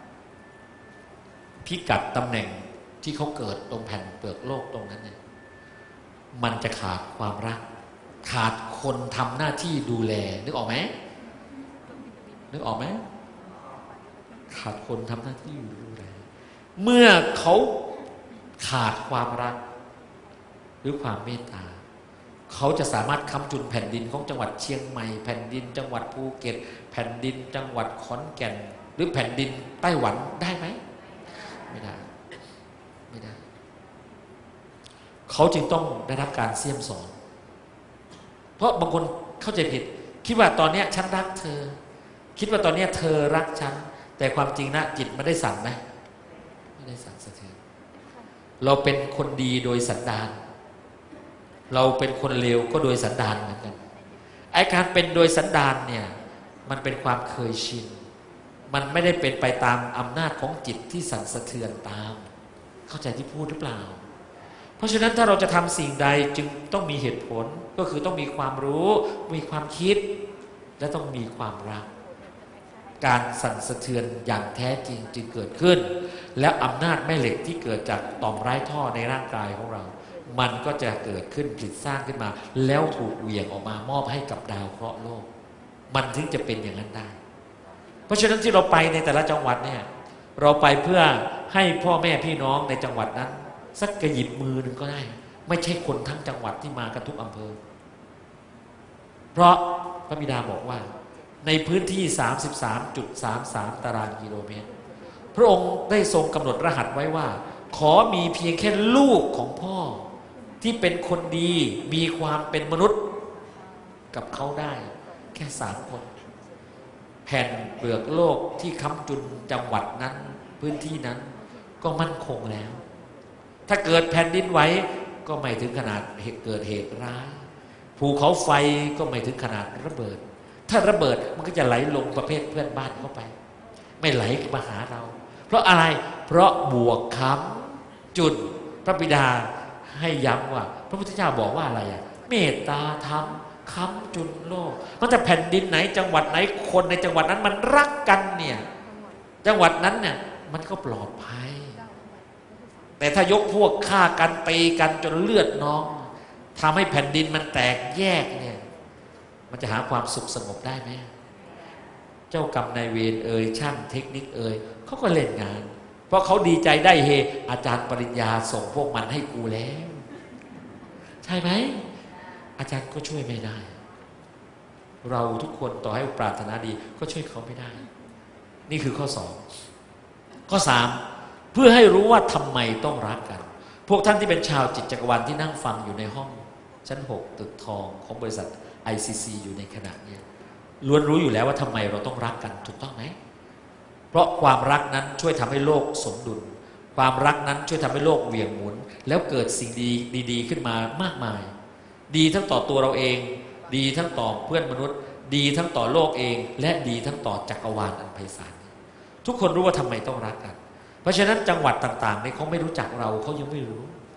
พิกัดตำแหน่งที่เขาเกิดตรงแผ่นเปลือกโลกตรงนั้นเนี่ยมันจะขาดความรักขาดคนทำหน้าที่ดูแลนึกออกไหมนึกออกไหมขาดคนทำหน้าที่ดูแลเมื่อเขาขาดความรักหรือความเมตตาเขาจะสามารถค้ำจุนแผ่นดินของจังหวัดเชียงใหม่แผ่นดินจังหวัดภูเก็ตแผ่นดินจังหวัดขอนแก่นหรือแผ่นดินไต้หวันได้ไหมไม่ได้ไม่ได้เขาจึงต้องได้รับการเสี่ยมสอนเพราะบางคนเข้าใจผิดคิดว่าตอนนี้ฉันรักเธอคิดว่าตอนนี้เธอรักฉันแต่ความจริงนะจิตไม่ได้สั่นไหมไม่ได้สั่นสะเทือนเราเป็นคนดีโดยสันดานเราเป็นคนเลวก็โดยสันดานเหมือนกันไอ้การเป็นโดยสันดานเนี่ยมันเป็นความเคยชินมันไม่ได้เป็นไปตามอำนาจของจิตที่สั่นสะเทือนตามเข้าใจที่พูดหรือเปล่าเพราะฉะนั้นถ้าเราจะทำสิ่งใดจึงต้องมีเหตุผลก็คือต้องมีความรู้มีความคิดและต้องมีความรักการสั่นสะเทือนอย่างแท้จริงจึงเกิดขึ้นและอำนาจแม่เหล็กที่เกิดจากต่อมไร้ท่อในร่างกายของเรามันก็จะเกิดขึ้นผลิตสร้างขึ้นมาแล้วถูกเหวี่ยงออกมามอบให้กับดาวเคราะห์โลกมันถึงจะเป็นอย่างนั้นได้เพราะฉะนั้นที่เราไปในแต่ละจังหวัดเนี่ยเราไปเพื่อให้พ่อแม่พี่น้องในจังหวัดนั้นสักกระหยิบมือหนึ่งก็ได้ไม่ใช่คนทั้งจังหวัดที่มากันทุกอำเภอเพราะพระบิดาบอกว่าในพื้นที่ สามสิบสามจุดสามสาม ตารางกิโลเมตรพระองค์ได้ทรงกำหนดรหัสไว้ว่าขอมีเพียงแค่ลูกของพ่อที่เป็นคนดีมีความเป็นมนุษย์กับเขาได้แค่สามคนแผ่นเปลือกโลกที่ค้ำจุนจังหวัดนั้นพื้นที่นั้นก็มั่นคงแล้วถ้าเกิดแผ่นดินไหวก็ไม่ถึงขนาดเกิดเหตุร้ายภูเขาไฟก็ไม่ถึงขนาดระเบิดถ้าระเบิดมันก็จะไหลลงประเภทเพื่อนบ้านเข้าไปไม่ไหลมาหาเราเพราะอะไรเพราะบวกค้ำจุนพระบิดาให้ย้ำว่าพระพุทธเจ้าบอกว่าอะไรอะเมตตาธรรมค้ำจุนโลกมันจะแผ่นดินไหนจังหวัดไหนคนในจังหวัดนั้นมันรักกันเนี่ยจังหวัดนั้นเนี่ยมันก็ปลอดภัยแต่ถ้ายกพวกฆ่ากันตีกันจนเลือดนองทำให้แผ่นดินมันแตกแยกเนี่ยมันจะหาความสุขสงบได้ไหมเจ้ากรรมนายเวรเอ่ยช่างเทคนิคเอ่ยเขาก็เล่นงานเพราะเขาดีใจได้เฮอาจารย์ปริญญาส่งพวกมันให้กูแล้วใช่ไหมอาจารย์ก็ช่วยไม่ได้เราทุกคนต่อให้ปรารถนาดีก็ช่วยเขาไม่ได้นี่คือข้อสองข้อสามเพื่อให้รู้ว่าทำไมต้องรักกันพวกท่านที่เป็นชาวจิตจักรวาลที่นั่งฟังอยู่ในห้องชั้นหกตึกทองของบริษัท ไอ ซี ซี อยู่ในขณะนี้ล้วนรู้อยู่แล้วว่าทำไมเราต้องรักกันถูกต้องไหมเพราะความรักนั้นช่วยทำให้โลกสมดุลความรักนั้นช่วยทำให้โลกเหวี่ยงหมุนแล้วเกิดสิ่งดีดีๆขึ้นมามากมายดีทั้งต่อตัวเราเองดีทั้งต่อเพื่อนมนุษย์ดีทั้งต่อโลกเองและดีทั้งต่อจักรวาลอันไพศาลทุกคนรู้ว่าทำไมต้องรักกันเพราะฉะนั้นจังหวัดต่างๆเนี่ยเขาไม่รู้จักเราเขายังไม่รู้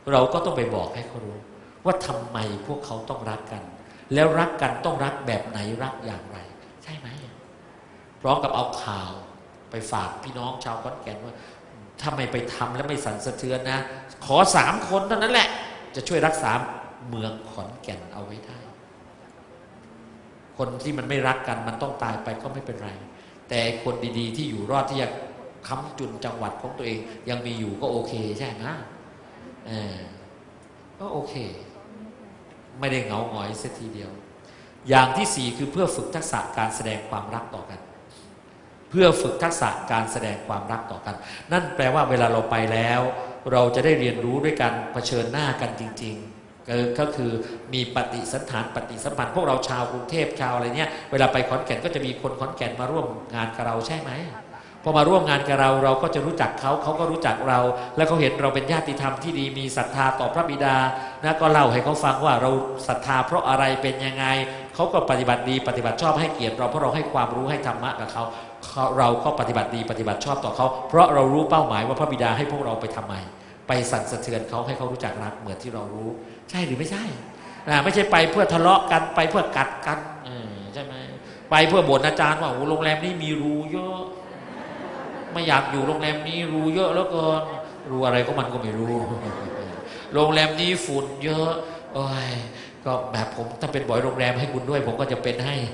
เราก็ต้องไปบอกให้เขารู้ว่าทำไมพวกเขาต้องรักกันแล้วรักกันต้องรักแบบไหนรักอย่างไรใช่ไหมพร้อมกับเอาข่าวไปฝากพี่น้องชาวขอนแก่นว่าถ้าไม่ไปทำแล้วไม่สั่นสะเทือนนะขอสามคนเท่านั้นแหละจะช่วยรักษาเมืองขอนแก่นเอาไว้ได้คนที่มันไม่รักกันมันต้องตายไปก็ไม่เป็นไรแต่คนดีๆที่อยู่รอดที่จะค้ำจุนจังหวัดของตัวเองยังมีอยู่ก็โอเคใช่ไหมเออก็โอเคไม่ได้เหงาหงอยเสียทีเดียวอย่างที่สี่คือเพื่อฝึกทักษะการแสดงความรักต่อกันเพื่อฝึกทักษะการแสดงความรักต่อกันนั่นแปลว่าเวลาเราไปแล้วเราจะได้เรียนรู้ด้วยกันเผชิญหน้ากันจริงๆก็คือมีปฏิสันถานปฏิสัมพันธ์พวกเราชาวกรุงเทพชาวอะไรเนี้ยเวลาไปขอนแก่นก็จะมีคนขอนแก่นมาร่วมงานกับเราใช่ไหมพอมาร่วมงานกับเราเราก็จะรู้จักเขาเขาก็รู้จักเราแล้วเขาเห็นเราเป็นญาติธรรมที่ดีมีศรัทธาต่อพระบิดานะก็เล่าให้เขาฟังว่าเราศรัทธาเพราะอะไรเป็นยังไงเขาก็ปฏิบัติดีปฏิบัติชอบให้เกียรติเราเพราะเราให้ความรู้ให้ธรรมะกับเขาเราก็ปฏิบัติดีปฏิบัติชอบต่อเขาเพราะเรารู้เป้าหมายว่าพระบิดาให้พวกเราไปทำไมไปสั่นสะเทือนเขาให้เขารู้จักรักเหมือนที่เรารู้ใช่หรือไม่ใช่นะไม่ใช่ไปเพื่อทะเลาะกันไปเพื่อกัดกันใช่ไหมไปเพื่อบ่นอาจารย์ว่าโอ้โรงแรมนี้มีรูเยอะไม่อยากอยู่โรงแรมนี้รูเยอะแล้วเกินรูอะไรก็มันก็ไม่รู้โรงแรมนี้ฝุ่นเยอะโอ้ยก็แบบผมถ้าเป็นบ่อยโรงแรมให้คุณด้วยผมก็จะเป็นให้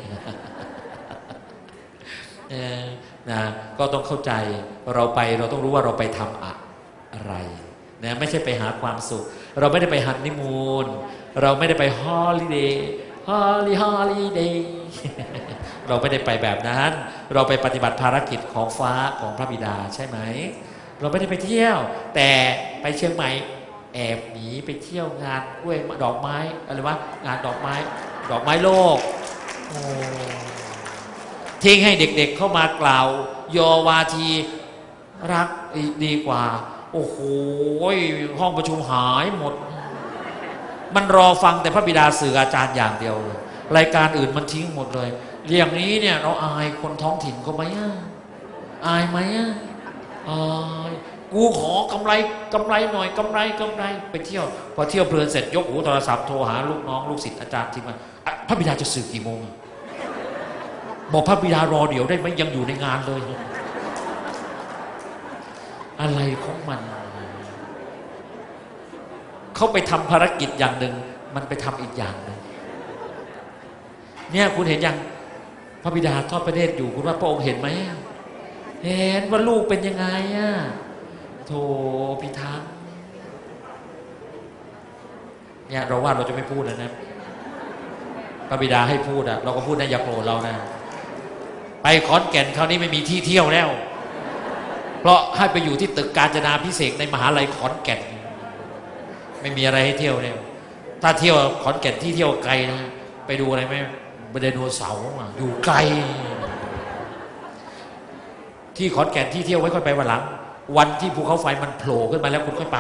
นะก็ต้องเข้าใจเราไปเราต้องรู้ว่าเราไปทำอะไรนะไม่ใช่ไปหาความสุขเราไม่ได้ไปฮันนีมูนเราไม่ได้ไปฮอลิเดย์ฮอลิฮอลิเดย์เราไม่ได้ไปแบบนั้นเราไปปฏิบัติภารกิจของฟ้าของพระบิดาใช่ไหมเราไม่ได้ไปเที่ยวแต่ไปเชียงใหม่แอบหนีไปเที่ยวงานกล้วยดอกไม้อะไรวะงานดอกไม้ดอกไม้โลกโอ้ทิ้งให้เด็กๆ เ, เข้ามากล่าวยอวาทีรักดีกว่าโอ้โหห้องประชุมหายหมดมันรอฟังแต่พระบิดาสื่ออาจารย์อย่างเดียวเลยรายการอื่นมันทิ้งหมดเลยอย่างนี้เนี่ยเราอายคนท้องถิ่นเขาไหมอายไหมอายกูขอกำไรกำไรหน่อยกำไรกำไรไปเที่ยวพอเที่ยวเพลินเสร็จยกหูโทรศัพท์โทรหาลูกน้องลูกศิษย์อาจารย์ที่มาพระบิดาจะสื่อกี่โมงบอกพระบิดารอเดี๋ยวได้ไหมยังอยู่ในงานเลยอะไรของมันเขาไปทำภารกิจอย่างหนึ่งมันไปทำอีกอย่างหนึ่งเนี่ยคุณเห็นยังพระบิดาทอดพระเนตรอยู่คุณว่าพระองค์เห็นไหมเห็นว่าลูกเป็นยังไงอ่ะโธ่พิทักษ์เนี่ยเราว่าเราจะไม่พูดแล้วนะพระบิดาให้พูดอ่ะเราก็พูดนะอย่าโกรธเรานะไปขอนแก่นคราวนี้ไม่มีที่เที่ยวแล้วเพราะให้ไปอยู่ที่ตึกกาญจนาภิเษกในมหาลัยขอนแก่นไม่มีอะไรให้เที่ยวแล้วถ้าเที่ยวขอนแก่นที่เที่ยวไกลนะไปดูอะไรไหมไดโนเสาร์อยู่ไกลที่ขอนแก่นที่เที่ยวไว้ค่อยไปวันหลังวันที่ภูเขาไฟมันโผล่ขึ้นมาแล้วคุณค่อยไป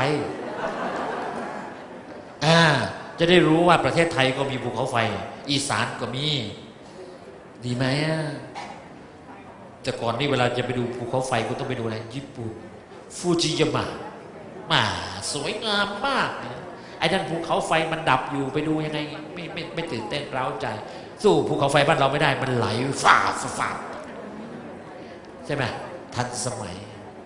อ่าจะได้รู้ว่าประเทศไทยก็มีภูเขาไฟอีสานก็มีดีไหมแต่ก่อนนี่เวลาจะไปดูภูเขาไฟคุณต้องไปดูอะไรญี่ปุ่นฟูจิยามะมาสวยงามมากไอ้นั่นภูเขาไฟมันดับอยู่ไปดูยังไงไม่ไม่ไม่ตื่นเต้นเร้าใจสู้ภูเขาไฟบ้านเราไม่ได้มันไหลฝ่าฝ่าใช่ไหมทันสมัย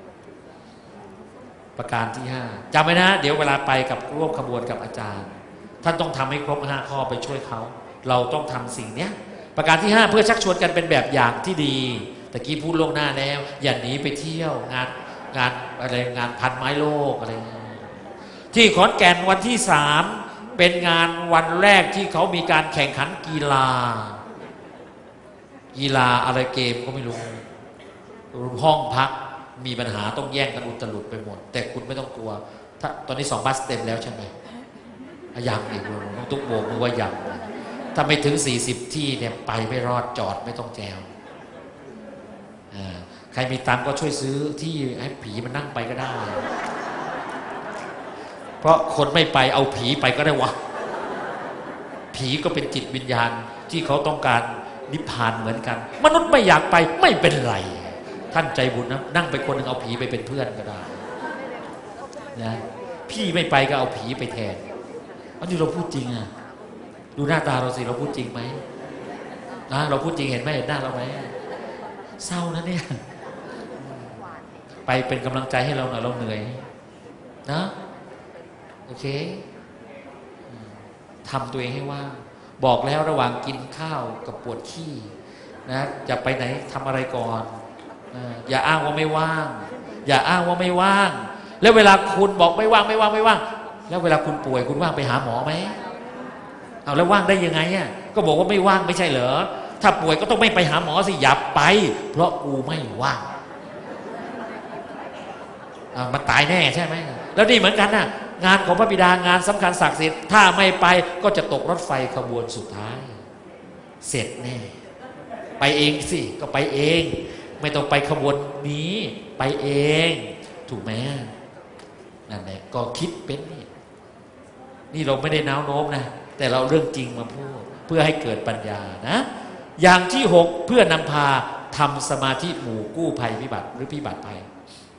ประการที่ห้าจำไว้นะเดี๋ยวเวลาไปกับร่วมขบวนกับอาจารย์ท่านต้องทำให้ครบห้าข้อไปช่วยเขาเราต้องทำสิ่งนี้ประการที่ห้าเพื่อชักชวนกันเป็นแบบอย่างที่ดีตะกี้พูดล่วงหน้าแล้วอย่าหนีไปเที่ยวงานงานอะไรงานพันไม้โลกอะไรที่ขอนแก่นวันที่สามเป็นงานวันแรกที่เขามีการแข่งขันกีฬากีฬาอะไรเกมก็ไม่รู้ห้องพักมีปัญหาต้องแย่งกันอุตลุดไปหมดแต่คุณไม่ต้องกลัวถ้าตอนนี้สองบัสเต็มแล้วใช่ไหมยังอีกน้องตุ๊กโบกมือว่ายังถ้าไม่ถึงสี่สิบที่เนี่ยไปไม่รอดจอดไม่ต้องแจวใครมีตังก็ช่วยซื้อที่ให้ผีมันนั่งไปก็ได้เพราะคนไม่ไปเอาผีไปก็ได้วะผีก็เป็นจิตวิญญาณที่เขาต้องการนิพพานเหมือนกันมนุษย์ไม่อยากไปไม่เป็นไรท่านใจบุญนะนั่งไปคนหนึ่งเอาผีไปเป็นเพื่อนก็ได้นะพี่ไม่ไปก็เอาผีไปแทนอันนี้เราพูดจริงอ่ะดูหน้าตาเราสิเราพูดจริงไหมนะเราพูดจริงเห็นไหมเห็นหน้าเราไหมเศร้านะเนี่ยไปเป็นกำลังใจให้เราหน่อยเราเหนื่อยนะโอเคทำตัวเองให้ว่างบอกแล้วระหว่างกินข้าวกับปวดขี้นะจะไปไหนทำอะไรก่อนอย่าอ้างว่าไม่ว่างอย่าอ้างว่าไม่ว่างแล้วเวลาคุณบอกไม่ว่างไม่ว่างไม่ว่างแล้วเวลาคุณป่วยคุณว่างไปหาหมอไหมเอาแล้วว่างได้ยังไงอ่ะก็บอกว่าไม่ว่างไม่ใช่เหรอถ้าป่วยก็ต้องไม่ไปหาหมอสิอย่าไปเพราะกูไม่ว่างมันตายแน่ใช่ไหมแล้วนี่เหมือนกันนะงานของพระบิดางานสำคัญศักดิ์สิทธิ์ถ้าไม่ไปก็จะตกรถไฟขบวนสุดท้ายเสร็จแน่ไปเองสิก็ไปเองไม่ต้องไปขบวนนี้ไปเองถูกไหมนั่นแหละก็คิดเป็นนี่นี่เราไม่ได้น้าวโน้มนะแต่เราเรื่องจริงมาพูดเพื่อให้เกิดปัญญานะอย่างที่หกเพื่อนำพาทำสมาธิหมู่กู้ภัยพิบัติหรือพิบัติภัย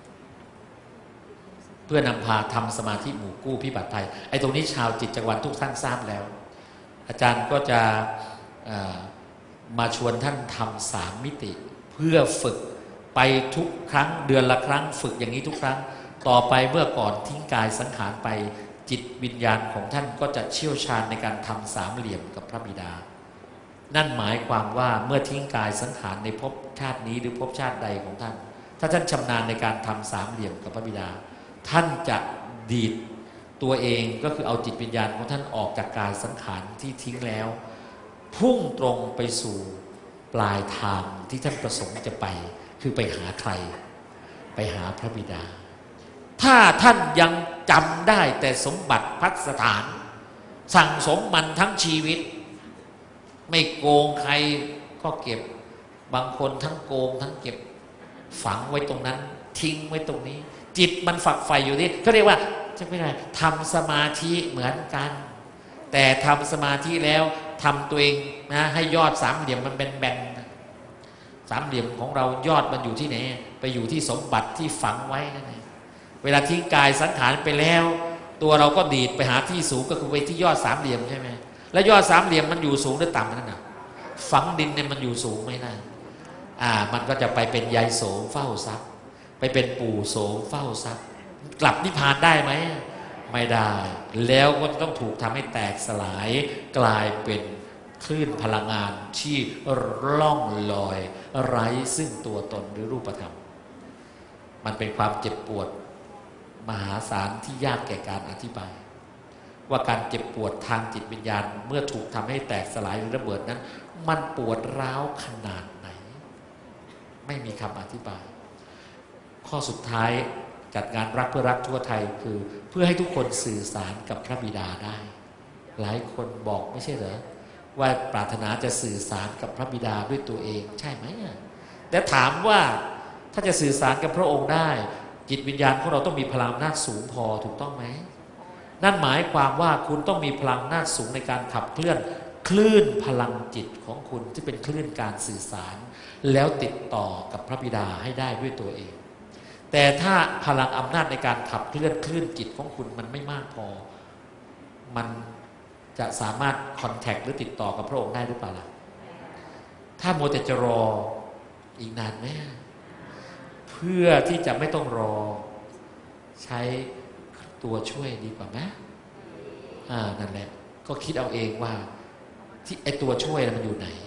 เพื่อนำพาทำสมาธิหมู่กู้พิบัติภัยไอ้ตรงนี้ชาวจิตจักรวาลทุกท่านทราบแล้วอาจารย์ก็จะมาชวนท่านทำสามมิติเพื่อฝึกไปทุกครั้งเดือนละครั้งฝึกอย่างนี้ทุกครั้งต่อไปเมื่อก่อนทิ้งกายสังขารไปจิตวิญญาณของท่านก็จะเชี่ยวชาญในการทำสามเหลี่ยมกับพระบิดานั่นหมายความว่าเมื่อทิ้งกายสังขารในภพชาตินี้หรือภพชาติใดของท่านถ้าท่านชำนาญในการทำสามเหลี่ยมกับพระบิดาท่านจะดีดตัวเองก็คือเอาจิตวิญญาณของท่านออกจากกายสังขารที่ทิ้งแล้วพุ่งตรงไปสู่ปลายทางที่ท่านประสงค์จะไปคือไปหาใครไปหาพระบิดาถ้าท่านยังจำได้แต่สมบัติพัสถานสั่งสมมันทั้งชีวิตไม่โกงใครก็เก็บบางคนทั้งโกงทั้งเก็บฝังไว้ตรงนั้นทิ้งไว้ตรงนี้จิตมันฝักใฝ่อยู่นี่เขาเรียกว่าจะไม่ได้ทำสมาธิเหมือนกันแต่ทำสมาธิแล้วทำตัวเองนะให้ยอดสามเหลี่ยมมันเป็นแบนสามเหลี่ยมของเรายอดมันอยู่ที่ไหนไปอยู่ที่สมบัติที่ฝังไว้นั่นเองเวลาทิ้งกายสังขารไปแล้วตัวเราก็ดีดไปหาที่สูงก็คือไปที่ยอดสามเหลี่ยมใช่ไหมแล้วยอดสามเหลี่ยมมันอยู่สูงหรือต่ำนั่นน่ะฝังดินเนี่ยมันอยู่สูงไหมนะอ่ามันก็จะไปเป็นยายโสมเฝ้าทรัพย์ไปเป็นปู่โสมเฝ้าทรัพย์กลับนิพพานได้ไหมไม่ได้แล้วก็ต้องถูกทำให้แตกสลายกลายเป็นคลื่นพลังงานที่ล่องลอยไร้ซึ่งตัวตนหรือรูปธรรมมันเป็นความเจ็บปวดมหาศาลที่ยากแก่การอธิบายว่าการเจ็บปวดทางจิตวิญญาณเมื่อถูกทำให้แตกสลายหรือระเบิดนั้นมันปวดร้าวขนาดไหนไม่มีคำอธิบายข้อสุดท้ายจัดงานรักเพื่อรักทั่วไทยคือเพื่อให้ทุกคนสื่อสารกับพระบิดาได้หลายคนบอกไม่ใช่เหรอว่าปรารถนาจะสื่อสารกับพระบิดาด้วยตัวเองใช่ไหมแต่ถามว่าถ้าจะสื่อสารกับพระองค์ได้จิตวิญญาณของเราต้องมีพลังอำนาจสูงพอถูกต้องไหมนั่นหมายความว่าคุณต้องมีพลังอำนาจสูงในการขับเคลื่อนคลื่นพลังจิตของคุณที่เป็นคลื่นการสื่อสารแล้วติดต่อกับพระบิดาให้ได้ด้วยตัวเองแต่ถ้าพลังอำนาจในการขับเคลื่อนคลื่นจิตของคุณมันไม่มากพอมันจะสามารถคอนแทคหรือติดต่อกับพระองค์ได้หรือเปล่าล่ะถ้าโมแต่จะรออีกนานไหมเพื่อที่จะไม่ต้องรอใช้ตัวช่วยดีกว่าไหมอ่านั่นแหละก็คิดเอาเองว่าที่ไอตัวช่วยมันอยู่ไหน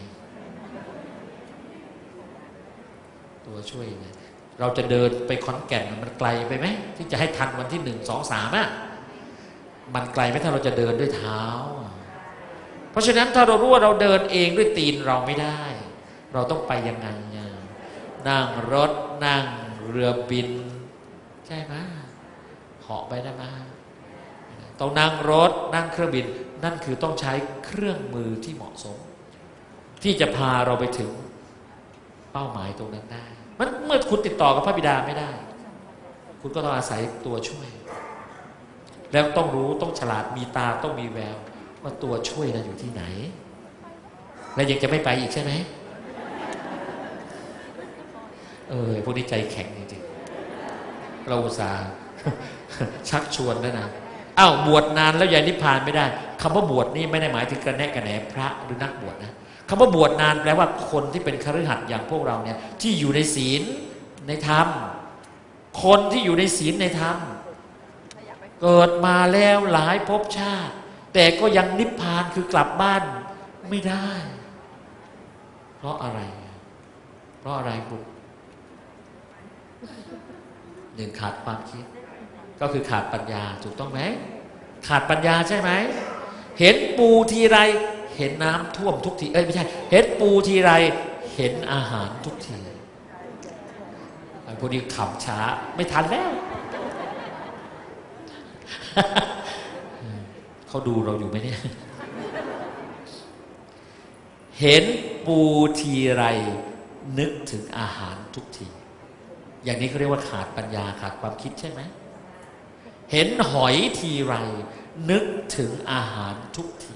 ตัวช่วยไงเราจะเดินไปขอนแก่นมันไกลไปไหมที่จะให้ทันวันที่หนึ่งสองสามอ่ะมันไกลไหมถ้าเราจะเดินด้วยเท้าเพราะฉะนั้นถ้าเรารู้ว่าเราเดินเองด้วยตีนเราไม่ได้เราต้องไปยังไงนั่งรถนั่งเรือบินใช่ไหมเหาะไปได้ไหมต้องนั่งรถนั่งเครื่องบินนั่นคือต้องใช้เครื่องมือที่เหมาะสมที่จะพาเราไปถึงเป้าหมายตรงนั้นได้มันเมื่อคุณติดต่อกับพระบิดาไม่ได้คุณก็ต้องอาศัยตัวช่วยแล้วต้องรู้ต้องฉลาดมีตาต้องมีแววว่าตัวช่วยนั้นอยู่ที่ไหนแล้วยังจะไม่ไปอีกใช่ไหมเออพวกนี้ใจแข็งจริงๆเราอุตส่าห์ชักชวนแล้วนะอ้าวบวชนานแล้วยังนิพพานไม่ได้คำว่าบวชนี่ไม่ได้หมายถึงกระแนะกระแหนพระหรือนักบวชนะคำว่าบวชนานแปลว่าคนที่เป็นคฤหัสถ์อย่างพวกเราเนี่ยที่อยู่ในศีลในธรรมคนที่อยู่ในศีลในธรรมเกิดมาแล้วหลายภพชาติแต่ก็ยังนิพพานคือกลับบ้านไม่ได้เพราะอะไรเพราะอะไรคุณหนึ่งขาดความคิดก็คือขาดปัญญาถูกต้องไหมขาดปัญญาใช่ไหมเห็นปูทีไรเห็นน้ำท่วมทุกทีเอ้ยไม่ใช่เห็นปูทีไรเห็นอาหารทุกทีไอ้พวกนี้ขับช้าไม่ทันแล้วเขาดูเราอยู่ไหมเนี่ยเห็นปูทีไรนึกถึงอาหารทุกทีอย่างนี้เขาเรียกว่าขาดปัญญาขาดความคิดใช่ไหมเห็นหอยทีไรนึกถึงอาหารทุกที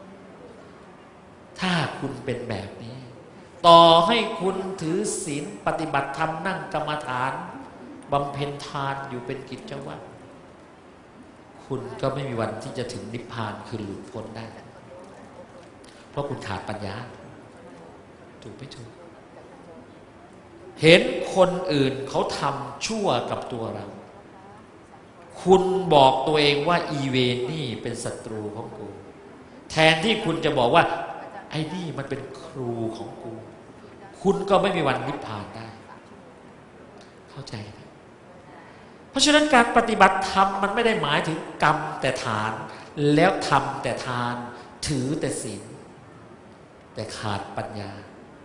ถ้าคุณเป็นแบบนี้ต่อให้คุณถือศีลปฏิบัติธรรมนั่งกรรมฐานบำเพ็ญทานอยู่เป็นกิจวัตรคุณก็ไม่มีวันที่จะถึงนิพพานคือหลุดพ้นได้เพราะคุณขาดปัญญาถูกไม่ถูกเห็นคนอื่นเขาทำชั่วกับตัวเราคุณบอกตัวเองว่าอีเวนนี่เป็นศัตรูของกูแทนที่คุณจะบอกว่าไอ้นี่มันเป็นครูของกูคุณก็ไม่มีวันนิพพานได้เข้าใจไหมเพราะฉะนั้นการปฏิบัติธรรมมันไม่ได้หมายถึงกรรมแต่ฐานแล้วทำแต่ทานถือแต่ศีลแต่ขาดปัญญา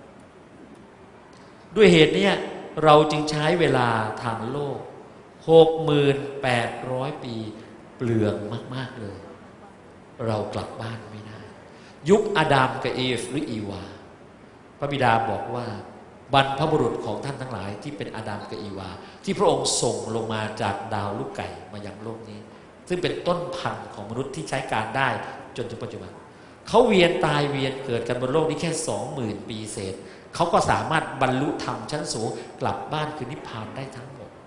ด้วยเหตุนี้เราจึงใช้เวลาทางโลก หกหมื่นแปดร้อย ปีเปลืองมากๆเลยเรากลับบ้านไม่ได้ยุคอาดัมกับเอฟหรืออีวาพระบิดาบอกว่าบรรพบุรุษของท่านทั้งหลายที่เป็นอาดัมกับอีวาที่พระองค์ส่งลงมาจากดาวลูกไก่มายังโลกนี้ซึ่งเป็นต้นพันธุ์ของมนุษย์ที่ใช้การได้จนถึงปัจจุบันเขาเวียนตายเวียนเกิดกันบนโลกนี้แค่สองหมื่นปีเศษเขาก็สามารถบรรลุธรรมชั้นสูงกลับบ้านคือนิพพานได้ทั้งหมด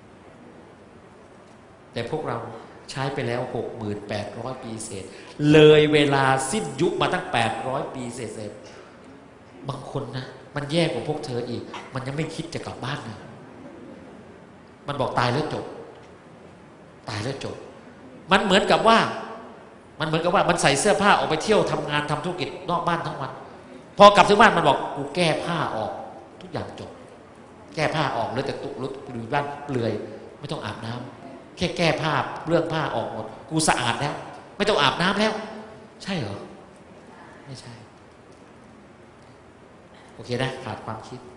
แต่พวกเราใช้ไปแล้ว หกหมื่นแปดร้อย ปีเศษเลยเวลาสิ้นยุคมาตั้งแปดร้อยปีเศษๆบางคนนะมันแย่กว่าพวกเธออีกมันยังไม่คิดจะกลับบ้านเลยมันบอกตายแล้วจบตายแล้วจบมันเหมือนกับว่ามันเหมือนกับว่ามันใส่เสื้อผ้าออกไปเที่ยวทำงานทำธุรกิจนอกบ้านทั้งวันพอกลับถึงบ้านมันบอกกูแก้ผ้าออกทุกอย่างจบแก้ผ้าออกเหลือแต่ตุลุอยู่บ้านเปลือยไม่ต้องอาบน้ำแค่แก้ผ้าเรื่องผ้าออกหมดกูสะอาดแล้วไม่ต้องอาบน้ำแล้วใช่เหรอไม่ใช่โอเคนะขาดความคิด